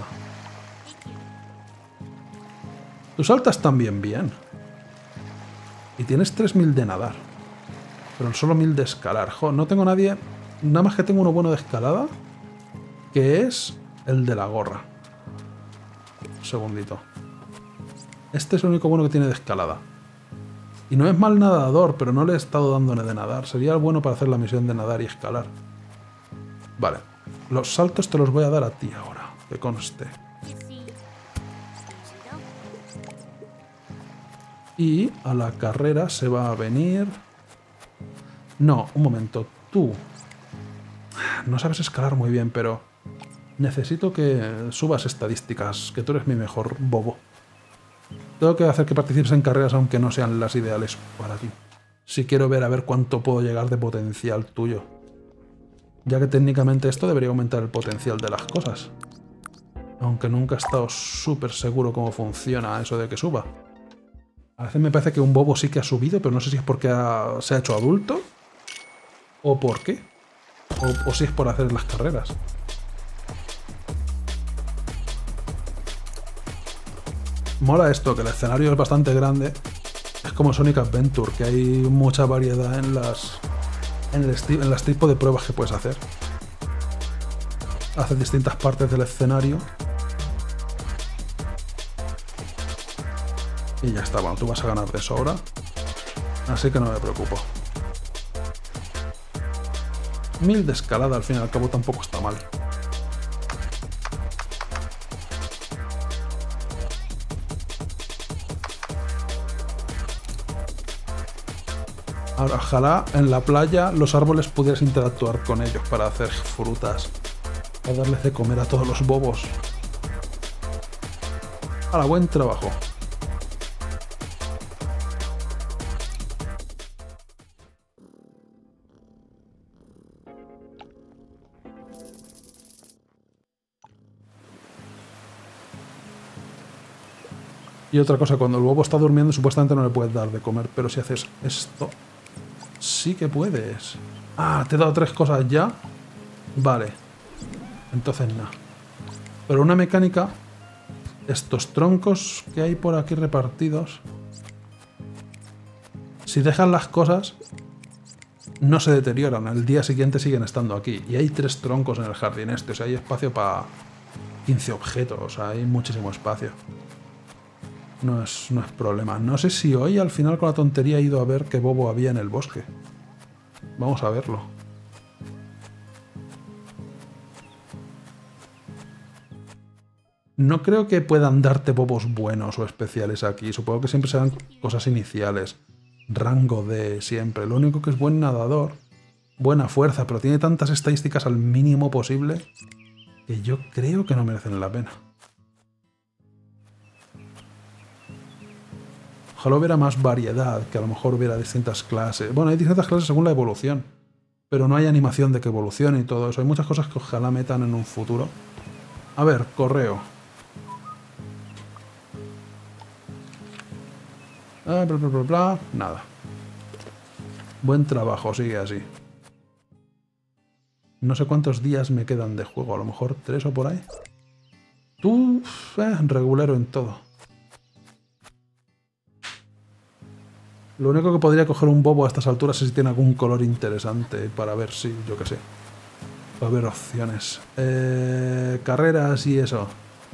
Tú saltas también bien. Y tienes 3000 de nadar. Pero solo 1000 de escalar. Jo, no tengo nadie... Nada más que tengo uno bueno de escalada. Que es el de la gorra. Un segundito. Este es el único bueno que tiene de escalada. Y no es mal nadador, pero no le he estado dando de nadar. Sería bueno para hacer la misión de nadar y escalar. Vale. Los saltos te los voy a dar a ti ahora. Que conste. Y a la carrera se va a venir... No, un momento. Tú... No sabes escalar muy bien, pero... Necesito que subas estadísticas, que tú eres mi mejor bobo. Tengo que hacer que participes en carreras aunque no sean las ideales para ti. Si quiero ver a ver cuánto puedo llegar de potencial tuyo. Ya que técnicamente esto debería aumentar el potencial de las cosas. Aunque nunca he estado súper seguro cómo funciona eso de que suba. A veces me parece que un bobo sí que ha subido, pero no sé si es porque se ha hecho adulto. ¿O por qué? O si es por hacer las carreras. Mola esto, que el escenario es bastante grande. Es como Sonic Adventure, que hay mucha variedad en las tipos de pruebas que puedes hacer. Haces distintas partes del escenario. Y ya está, bueno, tú vas a ganar de sobra. Así que no me preocupo. 1000 de escalada, al fin y al cabo, tampoco está mal. Ahora, ojalá en la playa los árboles pudieras interactuar con ellos para hacer frutas. Para darles de comer a todos los bobos. ¡Hala, buen trabajo! Y otra cosa, cuando el bobo está durmiendo supuestamente no le puedes dar de comer, pero si haces esto, sí que puedes. Ah, te he dado 3 cosas ya. Vale. Entonces nada. Pero una mecánica, estos troncos que hay por aquí repartidos, si dejan las cosas, no se deterioran. Al día siguiente siguen estando aquí. Y hay 3 troncos en el jardín este, o sea, hay espacio para 15 objetos, o sea, hay muchísimo espacio. No es problema. No sé si hoy al final con la tontería he ido a ver qué bobo había en el bosque. Vamos a verlo. No creo que puedan darte bobos buenos o especiales aquí. Supongo que siempre serán cosas iniciales. Rango D siempre. Lo único que es buen nadador. Buena fuerza, pero tiene tantas estadísticas al mínimo posible que yo creo que no merecen la pena. Ojalá hubiera más variedad, que a lo mejor hubiera distintas clases. Bueno, hay distintas clases según la evolución, pero no hay animación de que evolucione y todo eso. Hay muchas cosas que ojalá metan en un futuro. A ver, correo. Bla, bla, bla, bla. Nada. Buen trabajo, sigue así. No sé cuántos días me quedan de juego, a lo mejor 3 o por ahí. Tú, regulero en todo. Lo único que podría coger un bobo a estas alturas es si tiene algún color interesante para ver si, yo qué sé, para ver opciones. Carreras y eso.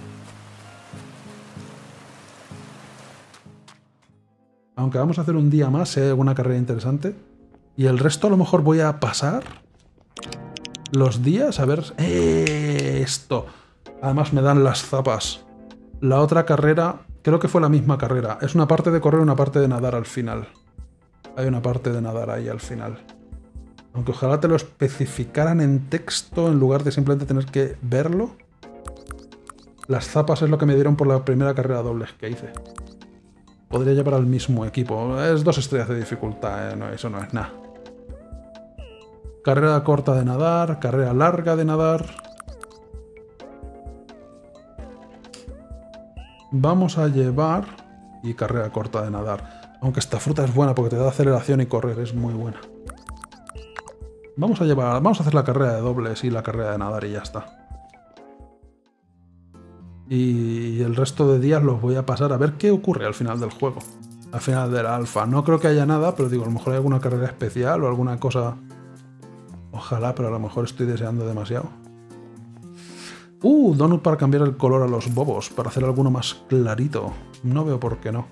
Aunque vamos a hacer un día más, si hay alguna carrera interesante. Y el resto a lo mejor voy a pasar los días a ver... Esto. Además me dan las zapas. La otra carrera... Creo que fue la misma carrera. Es una parte de correr y una parte de nadar al final. Hay una parte de nadar ahí al final. Aunque ojalá te lo especificaran en texto en lugar de simplemente tener que verlo. Las zapas es lo que me dieron por la primera carrera dobles que hice. Podría llevar al mismo equipo. Es 2 estrellas de dificultad, no, eso no es nada. Carrera corta de nadar, carrera larga de nadar. Vamos a llevar... Y carrera corta de nadar. Aunque esta fruta es buena porque te da aceleración y correr, es muy buena. Vamos a hacer la carrera de dobles y la carrera de nadar y ya está. Y el resto de días los voy a pasar a ver qué ocurre al final del juego. Al final del alfa. No creo que haya nada, pero digo, a lo mejor hay alguna carrera especial o alguna cosa... Ojalá, pero a lo mejor estoy deseando demasiado. Donut para cambiar el color a los bobos, para hacer alguno más clarito. No veo por qué no.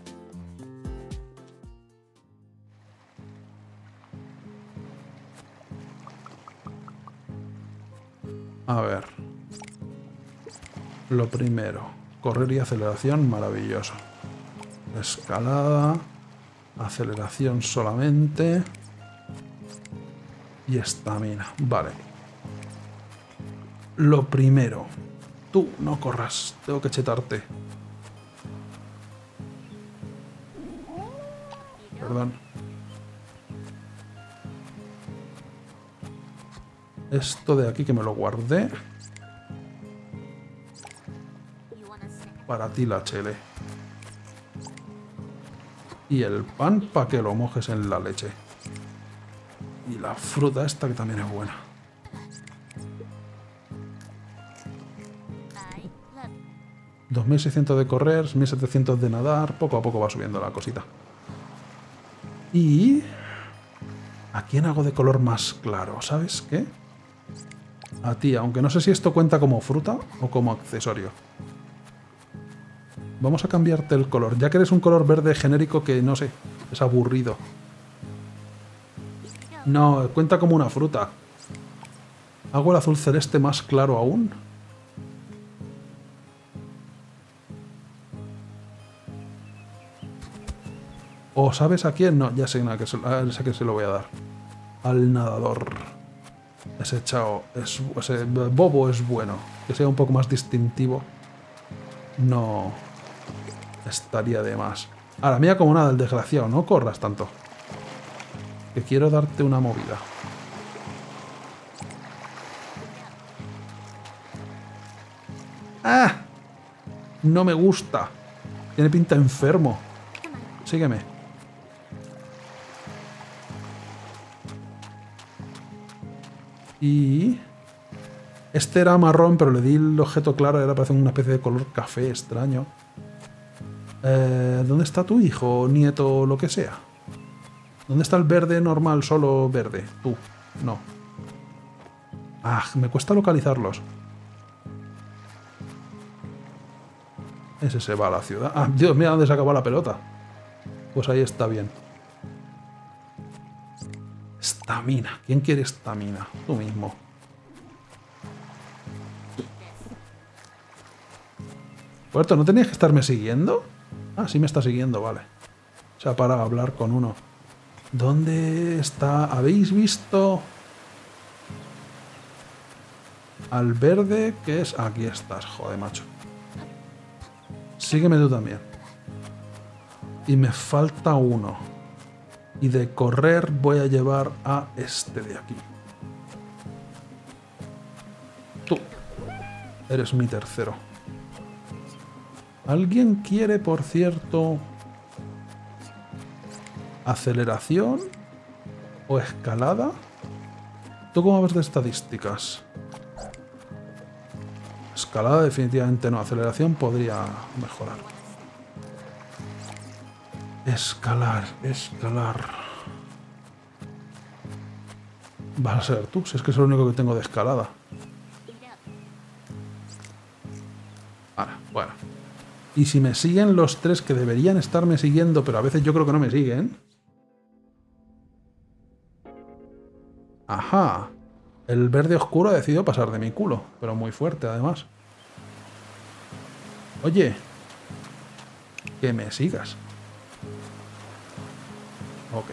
A ver. Lo primero, correr y aceleración, maravilloso. Escalada, aceleración solamente. Y estamina, vale. Lo primero, tú no corras, tengo que chetarte. Perdón. Esto de aquí que me lo guardé. Para ti la chele. Y el pan para que lo mojes en la leche. Y la fruta esta que también es buena. $2600 de correr, 1700 de nadar. Poco a poco va subiendo la cosita. Y... ¿a quién hago de color más claro? ¿Sabes qué? A ti, aunque no sé si esto cuenta como fruta o como accesorio. Vamos a cambiarte el color, ya que eres un color verde genérico que, no sé, es aburrido. No, cuenta como una fruta. ¿Hago el azul celeste más claro aún? ¿O sabes a quién? No, ya sé a que se lo voy a dar. Al nadador. Ese chao, ese bobo es bueno. Que sea un poco más distintivo. No estaría de más. Ahora, mira como nada el desgraciado, no corras tanto. Que quiero darte una movida. ¡Ah! No me gusta. Tiene pinta enfermo. Sígueme. Y... este era marrón, pero le di el objeto claro y ahora parece una especie de color café extraño. ¿Dónde está tu hijo, nieto, lo que sea? ¿Dónde está el verde normal, solo verde? Tú. No. Ah, me cuesta localizarlos. Ese se va a la ciudad. Ah, Dios, mira dónde se acabó la pelota. Pues ahí está bien. Estamina. ¿Quién quiere estamina? Tú mismo. Puerto, ¿no tenías que estarme siguiendo? Ah, sí me está siguiendo, vale. O sea, para hablar con uno. ¿Dónde está? ¿Habéis visto al verde? ¿Qué es? Aquí estás, joder, macho. Sígueme tú también. Y me falta uno. Y de correr voy a llevar a este de aquí. Tú. Eres mi tercero. ¿Alguien quiere, por cierto, aceleración o escalada? ¿Tú cómo ves de estadísticas? Escalada definitivamente no. Aceleración podría mejorar. Escalar, escalar. Vas a ser tú, si es que es lo único que tengo de escalada. Ahora, bueno. Y si me siguen los tres que deberían estarme siguiendo, pero a veces yo creo que no me siguen. Ajá. El verde oscuro ha decidido pasar de mi culo, pero muy fuerte además. Oye. Que me sigas. Ok.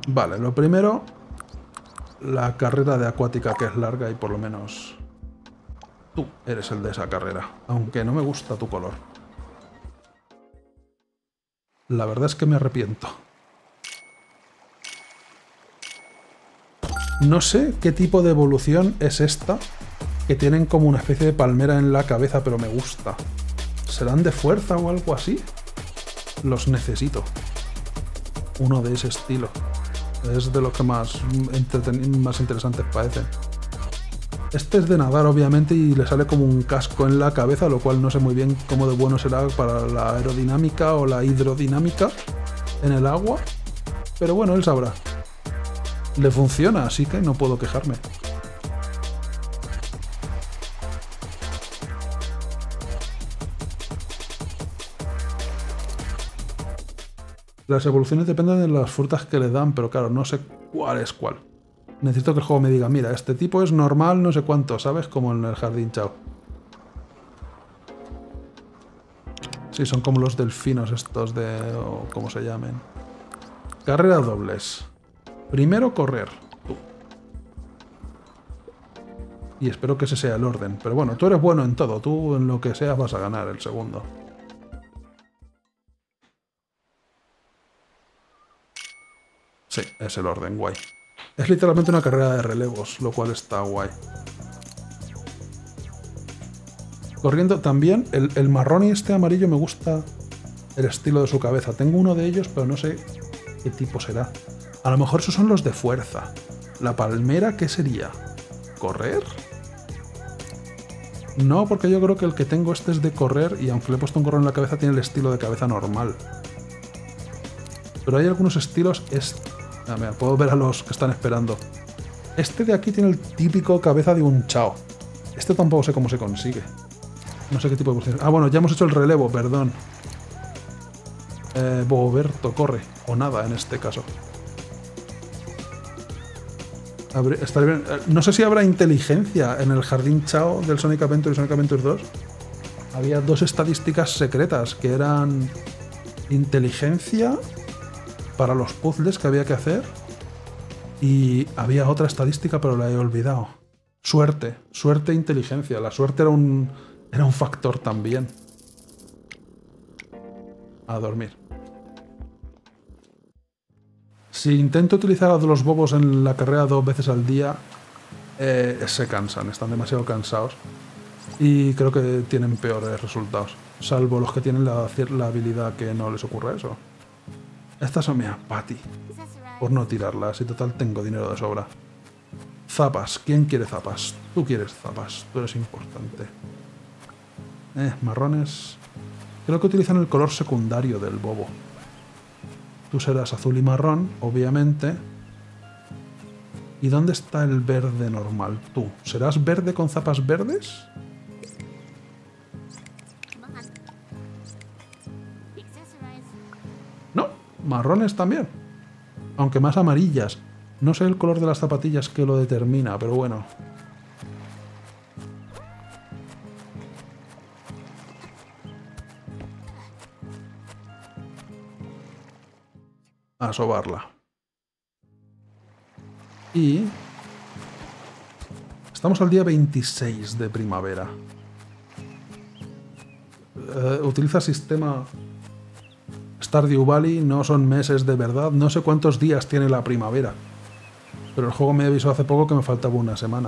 Vale, lo primero, la carrera de acuática, que es larga y por lo menos tú eres el de esa carrera, aunque no me gusta tu color. La verdad es que me arrepiento. No sé qué tipo de evolución es esta, que tienen como una especie de palmera en la cabeza, pero me gusta. ¿Serán de fuerza o algo así? Los necesito. Uno de ese estilo. Es de los que más interesantes parecen. Este es de nadar, obviamente, y le sale como un casco en la cabeza, lo cual no sé muy bien cómo de bueno será para la aerodinámica o la hidrodinámica en el agua. Pero bueno, él sabrá. Le funciona, así que no puedo quejarme. Las evoluciones dependen de las frutas que le dan, pero claro, no sé cuál es cuál. Necesito que el juego me diga, mira, este tipo es normal, no sé cuánto, ¿sabes? Como en el Jardín Chao. Sí, son como los delfinos estos de... o como se llamen. Carrera dobles. Primero correr. Tú. Y espero que ese sea el orden. Pero bueno, tú eres bueno en todo. Tú en lo que seas vas a ganar el segundo. Sí, es el orden, guay. Es literalmente una carrera de relevos, lo cual está guay. Corriendo también, el marrón y este amarillo me gusta el estilo de su cabeza. Tengo uno de ellos, pero no sé qué tipo será. A lo mejor esos son los de fuerza. La palmera, ¿qué sería? ¿Correr? No, porque yo creo que el que tengo este es de correr y aunque le he puesto un gorro en la cabeza tiene el estilo de cabeza normal. Pero hay algunos estilos... Ah, mira, puedo ver a los que están esperando. Este de aquí tiene el típico cabeza de un chao. Este tampoco sé cómo se consigue. No sé qué tipo de evolución. Ah, bueno, ya hemos hecho el relevo, perdón. Boberto, corre. O nada en este caso. No sé si habrá inteligencia en el Jardín Chao del Sonic Adventure y Sonic Adventure 2. Había dos estadísticas secretas que eran inteligencia para los puzzles que había que hacer y había otra estadística pero la he olvidado. Suerte, suerte e inteligencia. La suerte era un factor también. A dormir. Si intento utilizar a los bobos en la carrera 2 veces al día, se cansan, están demasiado cansados. Y creo que tienen peores resultados. Salvo los que tienen la habilidad que no les ocurre eso. Estas son mías, Patty. Por no tirarlas, y total tengo dinero de sobra. Zapas, ¿quién quiere zapas? Tú quieres zapas, tú eres importante. Marrones. Creo que utilizan el color secundario del bobo. Tú serás azul y marrón, obviamente. ¿Y dónde está el verde normal? Tú, ¿serás verde con zapas verdes? No, marrones también. Aunque más amarillas. No sé el color de las zapatillas que lo determina, pero bueno. A sobarla. Y... estamos al día 26 de primavera. Utiliza sistema Stardew Valley, no son meses de verdad. No sé cuántos días tiene la primavera. Pero el juego me avisó hace poco que me faltaba una semana.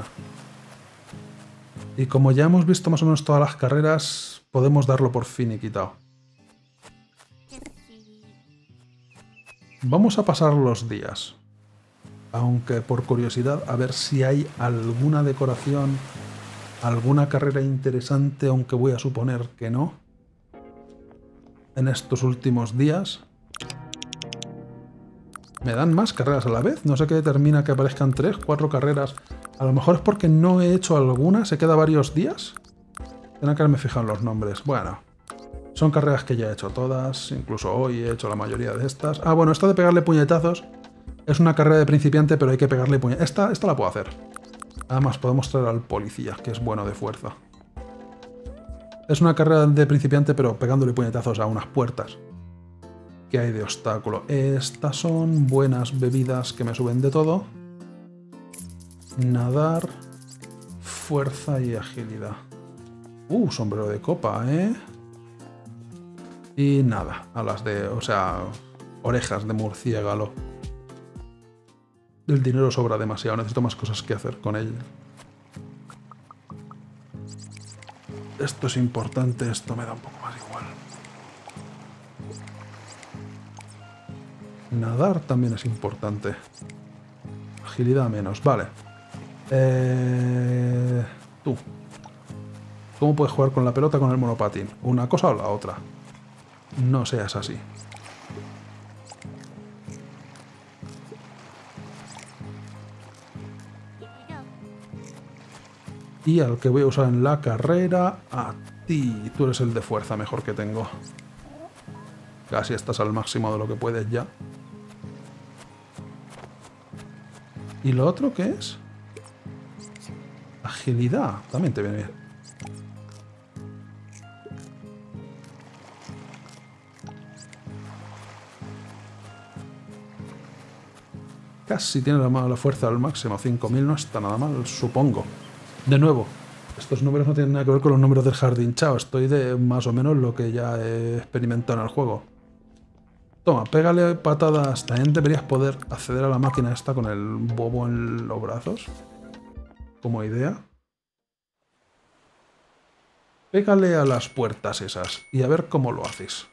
Y como ya hemos visto más o menos todas las carreras, podemos darlo por finiquitado. Vamos a pasar los días. Aunque por curiosidad, a ver si hay alguna decoración, alguna carrera interesante, aunque voy a suponer que no. En estos últimos días. ¿Me dan más carreras a la vez? No sé qué determina que aparezcan 3, 4 carreras. A lo mejor es porque no he hecho alguna, se queda varios días. Tengo que haberme fijado en los nombres. Bueno, son carreras que ya he hecho todas, incluso hoy he hecho la mayoría de estas. Ah, bueno, esto de pegarle puñetazos es una carrera de principiante, pero hay que pegarle puñetazos. Esta la puedo hacer. Además, podemos traer al policía, que es bueno de fuerza. Es una carrera de principiante, pero pegándole puñetazos a unas puertas. ¿Qué hay de obstáculo? Estas son buenas bebidas que me suben de todo. Nadar, fuerza y agilidad. Sombrero de copa, ¿eh? Y nada, alas de... o sea, orejas de murciélago. El dinero sobra demasiado, necesito más cosas que hacer con él. Esto es importante, esto me da un poco más igual. Nadar también es importante. Agilidad menos, vale. Tú. ¿Cómo puedes jugar con la pelota con el monopatín? ¿Una cosa o la otra? No seas así. Y al que voy a usar en la carrera, a ti. Tú eres el de fuerza mejor que tengo. Casi estás al máximo de lo que puedes ya. ¿Y lo otro qué es? Agilidad. También te viene bien. Casi tiene la fuerza al máximo. 5000 no está nada mal, supongo. De nuevo, estos números no tienen nada que ver con los números del jardín. Chao, estoy de más o menos lo que ya he experimentado en el juego. Toma, pégale patadas. También deberías poder acceder a la máquina esta con el bobo en los brazos. Como idea. Pégale a las puertas esas y a ver cómo lo haces.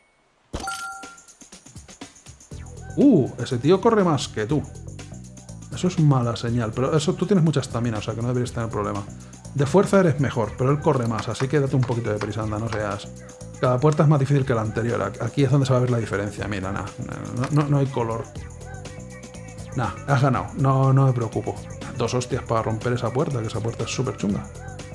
Ese tío corre más que tú. Eso es mala señal, pero eso tú tienes mucha estamina, o sea que no deberías tener problema. De fuerza eres mejor, pero él corre más, así que date un poquito de prisa, anda, no seas... Cada puerta es más difícil que la anterior, aquí es donde se va a ver la diferencia, mira, no hay color. Nah, has ganado, no me preocupo. 2 hostias para romper esa puerta, que esa puerta es súper chunga.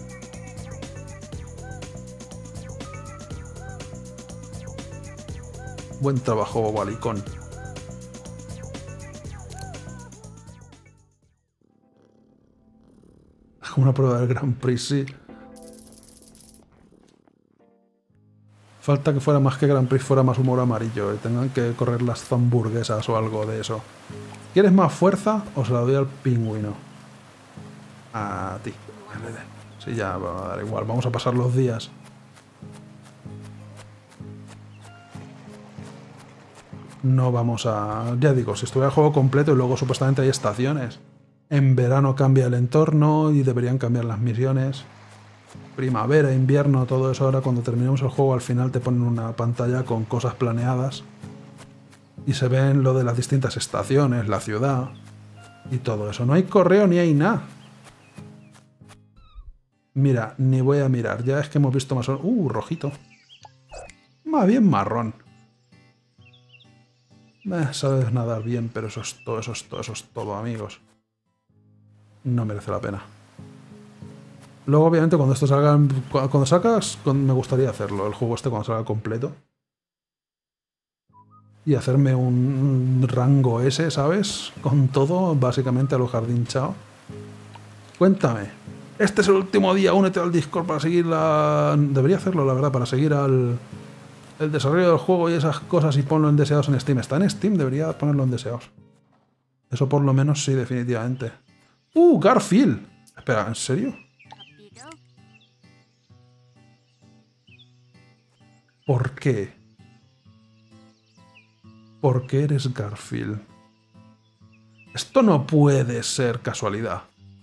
Buen trabajo, Balicón. Una prueba del Grand Prix, sí. Falta que fuera más que Grand Prix, fuera más humor amarillo y tengan que correr las zamburguesas o algo de eso. ¿Quieres más fuerza o se la doy al pingüino? A ti. Sí, ya va a dar igual. Vamos a pasar los días. No vamos a... Ya digo, si estuviera el juego completo y luego supuestamente hay estaciones. En verano cambia el entorno y deberían cambiar las misiones. Primavera, invierno, todo eso. Ahora cuando terminemos el juego al final te ponen una pantalla con cosas planeadas. Y se ven lo de las distintas estaciones, la ciudad y todo eso. No hay correo ni hay nada. Mira, ni voy a mirar. Ya es que hemos visto más... rojito. Más bien marrón. Sabes nadar bien, pero eso es todo, amigos. No merece la pena. Luego, obviamente, cuando esto salga... Cuando sacas, me gustaría hacerlo. El juego este cuando salga completo. Y hacerme un rango ese, ¿sabes? Con todo, básicamente, a lo jardín chao. Cuéntame. Este es el último día, únete al Discord para seguir la... Debería hacerlo, la verdad, para seguir el desarrollo del juego y esas cosas y ponlo en deseados en Steam. Está en Steam, debería ponerlo en deseados. Eso por lo menos sí, definitivamente. Garfield. Espera, ¿en serio? ¿Por qué? ¿Por qué eres Garfield? Esto no puede ser casualidad.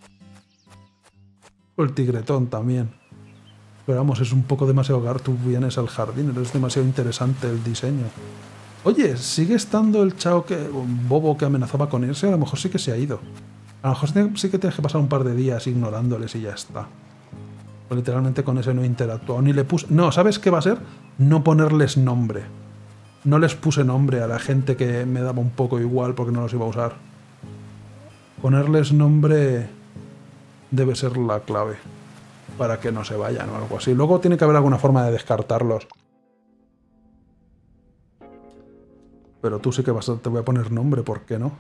O el tigretón también. Pero vamos, es un poco demasiado Gar. Tú vienes al jardín, es demasiado interesante el diseño. Oye, ¿sigue estando el chao bobo que amenazaba con irse? A lo mejor sí que se ha ido. A lo mejor sí que tienes que pasar un par de días ignorándoles y ya está. Pues literalmente con ese no he interactuado. Ni le puse... No, ¿sabes qué va a ser? No ponerles nombre. No les puse nombre a la gente que me daba un poco igual porque no los iba a usar. Ponerles nombre debe ser la clave para que no se vayan o algo así. Luego tiene que haber alguna forma de descartarlos. Pero tú sí que te voy a poner nombre, ¿por qué no?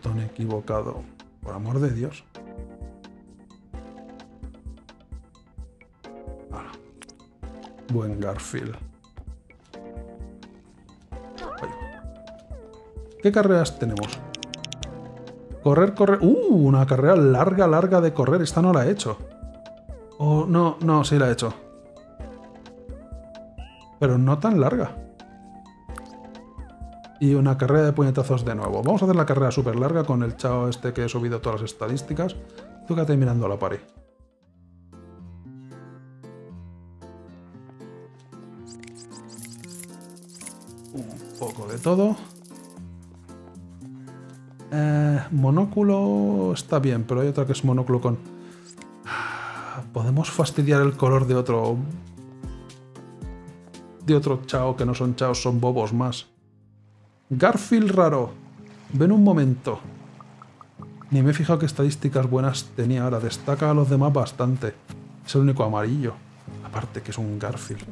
botón equivocado. Por amor de Dios. Ahora. Buen Garfield. Ahí. ¿Qué carreras tenemos? Correr, correr. Una carrera larga, larga de correr. Esta no la he hecho. Oh, no, no, sí la he hecho. Pero no tan larga. Y una carrera de puñetazos de nuevo. Vamos a hacer la carrera súper larga con el chao este que he subido todas las estadísticas. Tú quédate mirando a la pared. Un poco de todo. Monóculo está bien, pero hay otra que es monóculo con... Podemos fastidiar el color de otro... chao que no son chaos, son bobos más. Garfield raro. Ven un momento. Ni me he fijado qué estadísticas buenas tenía ahora. Destaca a los demás bastante. Es el único amarillo. Aparte que es un Garfield.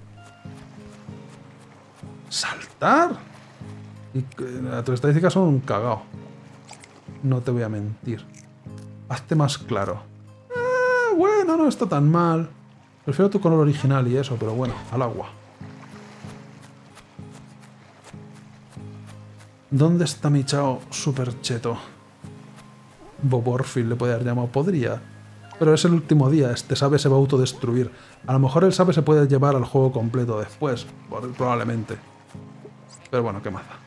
¡Saltar! Y tus estadísticas son un cagao. No te voy a mentir. Hazte más claro. Bueno, no está tan mal. Prefiero tu color original y eso, pero bueno, al agua. ¿Dónde está mi chao super cheto? Boborfield le puede haber llamado. Podría. Pero es el último día. Este sabe se va a autodestruir. A lo mejor el sabe se puede llevar al juego completo después. Probablemente. Pero bueno, qué más da.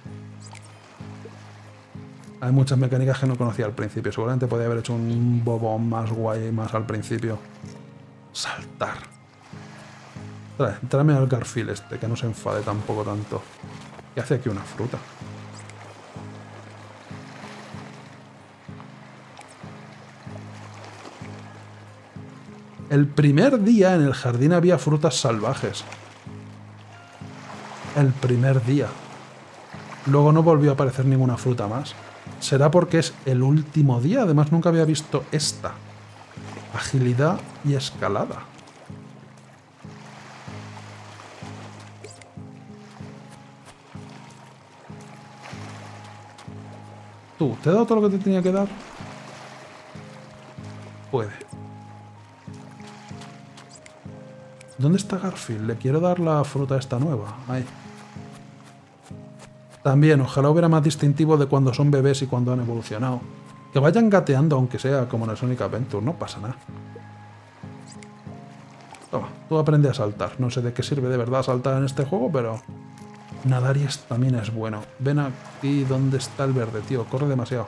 Hay muchas mecánicas que no conocía al principio. Seguramente podría haber hecho un bobón más guay más al principio. Saltar. Tráeme al Garfield este, que no se enfade tampoco tanto. ¿Qué hace aquí una fruta? El primer día en el jardín había frutas salvajes. El primer día. Luego no volvió a aparecer ninguna fruta más. Será porque es el último día. Además nunca había visto esta. Agilidad y escalada. ¿Tú? ¿Te he dado todo lo que te tenía que dar? Puede. ¿Dónde está Garfield? Le quiero dar la fruta esta nueva. Ahí. También, ojalá hubiera más distintivo de cuando son bebés y cuando han evolucionado. Que vayan gateando, aunque sea como en el Sonic Adventure, no pasa nada. Toma, tú aprende a saltar. No sé de qué sirve de verdad saltar en este juego, pero... nadar y estamina es bueno. Ven aquí donde está el verde, tío. Corre demasiado.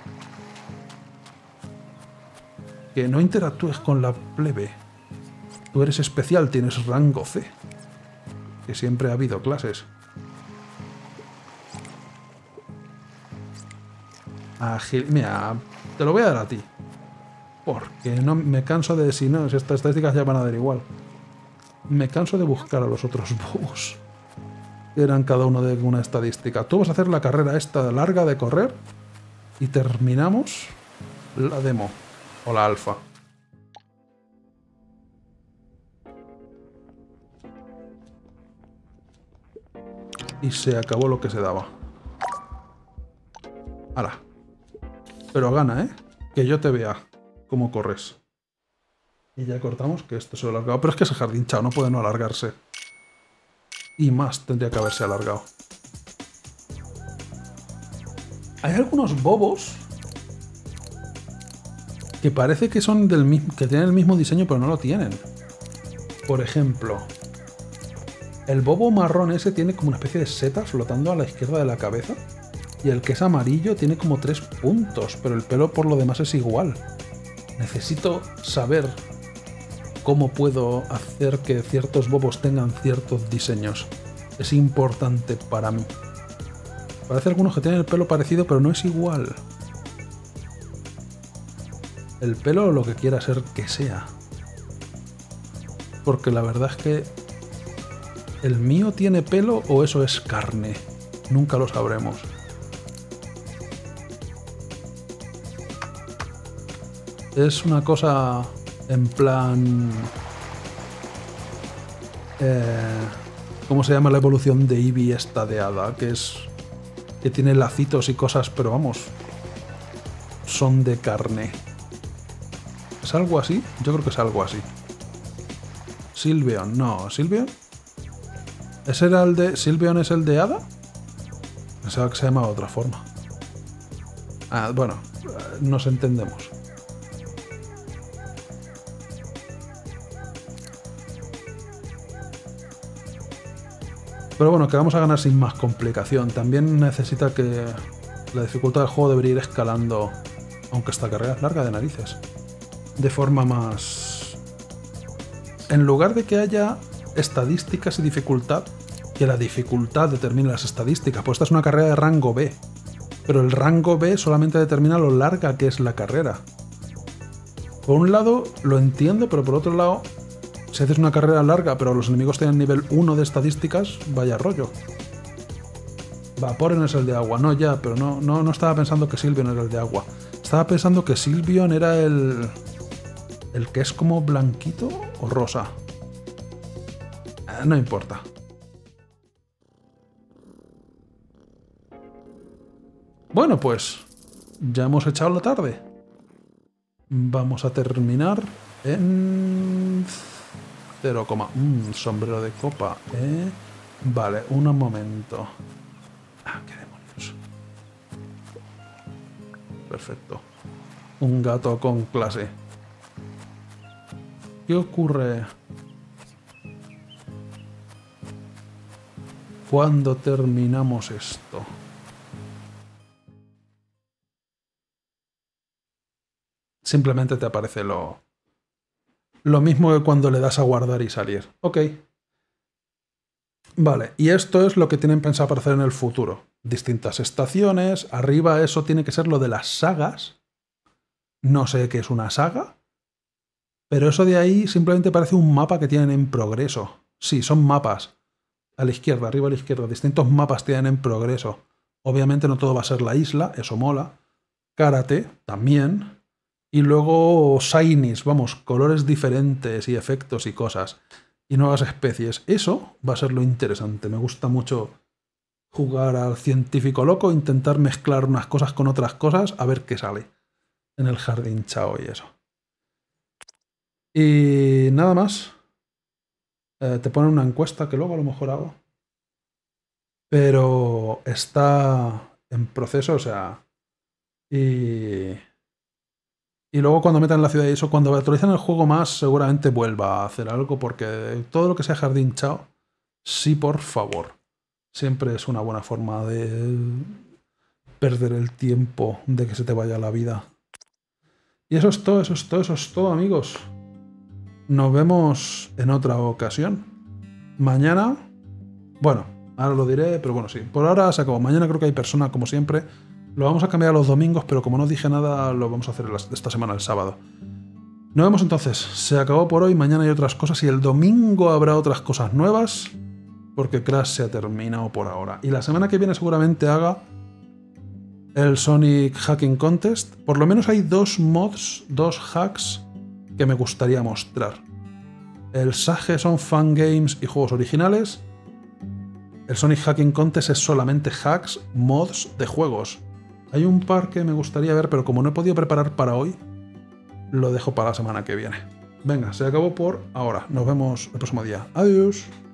Que no interactúes con la plebe. Tú eres especial, tienes rango C. Que siempre ha habido clases. Mira, te lo voy a dar a ti. Porque no me canso de... Si no, estas estadísticas ya van a dar igual. Me canso de buscar a los otros bobos. Eran cada uno de una estadística. Tú vas a hacer la carrera esta larga de correr. Y terminamos la demo. O la alfa. Y se acabó lo que se daba. ¡Hala! Pero gana, ¿eh? Que yo te vea cómo corres. Y ya cortamos, que esto se lo ha alargado. Pero es que ese jardín, chao, no puede no alargarse. Y más tendría que haberse alargado. Hay algunos bobos que parece que son del mismo, que tienen el mismo diseño, pero no lo tienen. Por ejemplo, el bobo marrón ese tiene como una especie de seta flotando a la izquierda de la cabeza. Y el que es amarillo tiene como 3 puntos, pero el pelo por lo demás es igual. Necesito saber cómo puedo hacer que ciertos bobos tengan ciertos diseños. Es importante para mí. Parece algunos que tienen el pelo parecido, pero no es igual. El pelo lo que quiera ser que sea. Porque la verdad es que... ¿el mío tiene pelo o eso es carne? Nunca lo sabremos. Es una cosa en plan... ¿cómo se llama la evolución de Eevee esta de hada? Que es... que tiene lacitos y cosas, pero vamos... son de carne. ¿Es algo así? Yo creo que es algo así. Sylveon, no. ¿Sylveon? ¿Ese era el de... ¿Sylveon es el de Hada? Pensaba que se llamaba de otra forma. Ah, bueno, nos entendemos. Pero bueno, que vamos a ganar sin más complicación. También necesita que la dificultad del juego debería ir escalando, aunque esta carrera es larga de narices, de forma más... En lugar de que haya estadísticas y dificultad, que la dificultad determine las estadísticas, pues esta es una carrera de rango B, pero el rango B solamente determina lo larga que es la carrera. Por un lado lo entiendo, pero por otro lado, si haces una carrera larga pero los enemigos tienen nivel 1 de estadísticas, vaya rollo. Vaporeon es el de agua, no ya, pero no estaba pensando que Sylveon era el de agua. Estaba pensando que Sylveon era el que es como blanquito o rosa. No importa. Bueno, pues ya hemos echado la tarde. Vamos a terminar en 0, sombrero de copa. Vale, un momento. Ah, qué demonios. Perfecto. Un gato con clase. ¿Qué ocurre cuando terminamos esto? Simplemente te aparece lo mismo que cuando le das a guardar y salir. Ok. Vale, y esto es lo que tienen pensado para hacer en el futuro. Distintas estaciones. Arriba eso tiene que ser lo de las sagas. No sé qué es una saga. Pero eso de ahí simplemente parece un mapa que tienen en progreso. Sí, son mapas. A la izquierda, arriba a la izquierda. Distintos mapas tienen en progreso. Obviamente no todo va a ser la isla, eso mola. Karate, también. Y luego shinies, vamos, colores diferentes y efectos y cosas. Y nuevas especies. Eso va a ser lo interesante. Me gusta mucho jugar al científico loco, intentar mezclar unas cosas con otras cosas, a ver qué sale en el jardín Chao y eso. Y nada más. Te ponen una encuesta que luego a lo mejor hago. Pero está en proceso, o sea... Y luego cuando metan la ciudad y eso, cuando actualicen el juego más, seguramente vuelva a hacer algo, porque todo lo que sea Jardín Chao, sí, por favor. Siempre es una buena forma de perder el tiempo, de que se te vaya la vida. Y eso es todo, eso es todo, eso es todo, amigos. Nos vemos en otra ocasión. Mañana... Bueno, ahora lo diré, pero bueno, sí. Por ahora se acabó. Mañana creo que hay persona, como siempre. Lo vamos a cambiar a los domingos, pero como no dije nada, lo vamos a hacer esta semana, el sábado. Nos vemos entonces. Se acabó por hoy, mañana hay otras cosas y el domingo habrá otras cosas nuevas, porque Crash se ha terminado por ahora. Y la semana que viene seguramente haga el Sonic Hacking Contest. Por lo menos hay 2 mods, 2 hacks que me gustaría mostrar. El Sage son fangames y juegos originales. El Sonic Hacking Contest es solamente hacks, mods de juegos. Hay un par que me gustaría ver, pero como no he podido preparar para hoy, lo dejo para la semana que viene. Venga, se acabó por ahora. Nos vemos el próximo día. Adiós.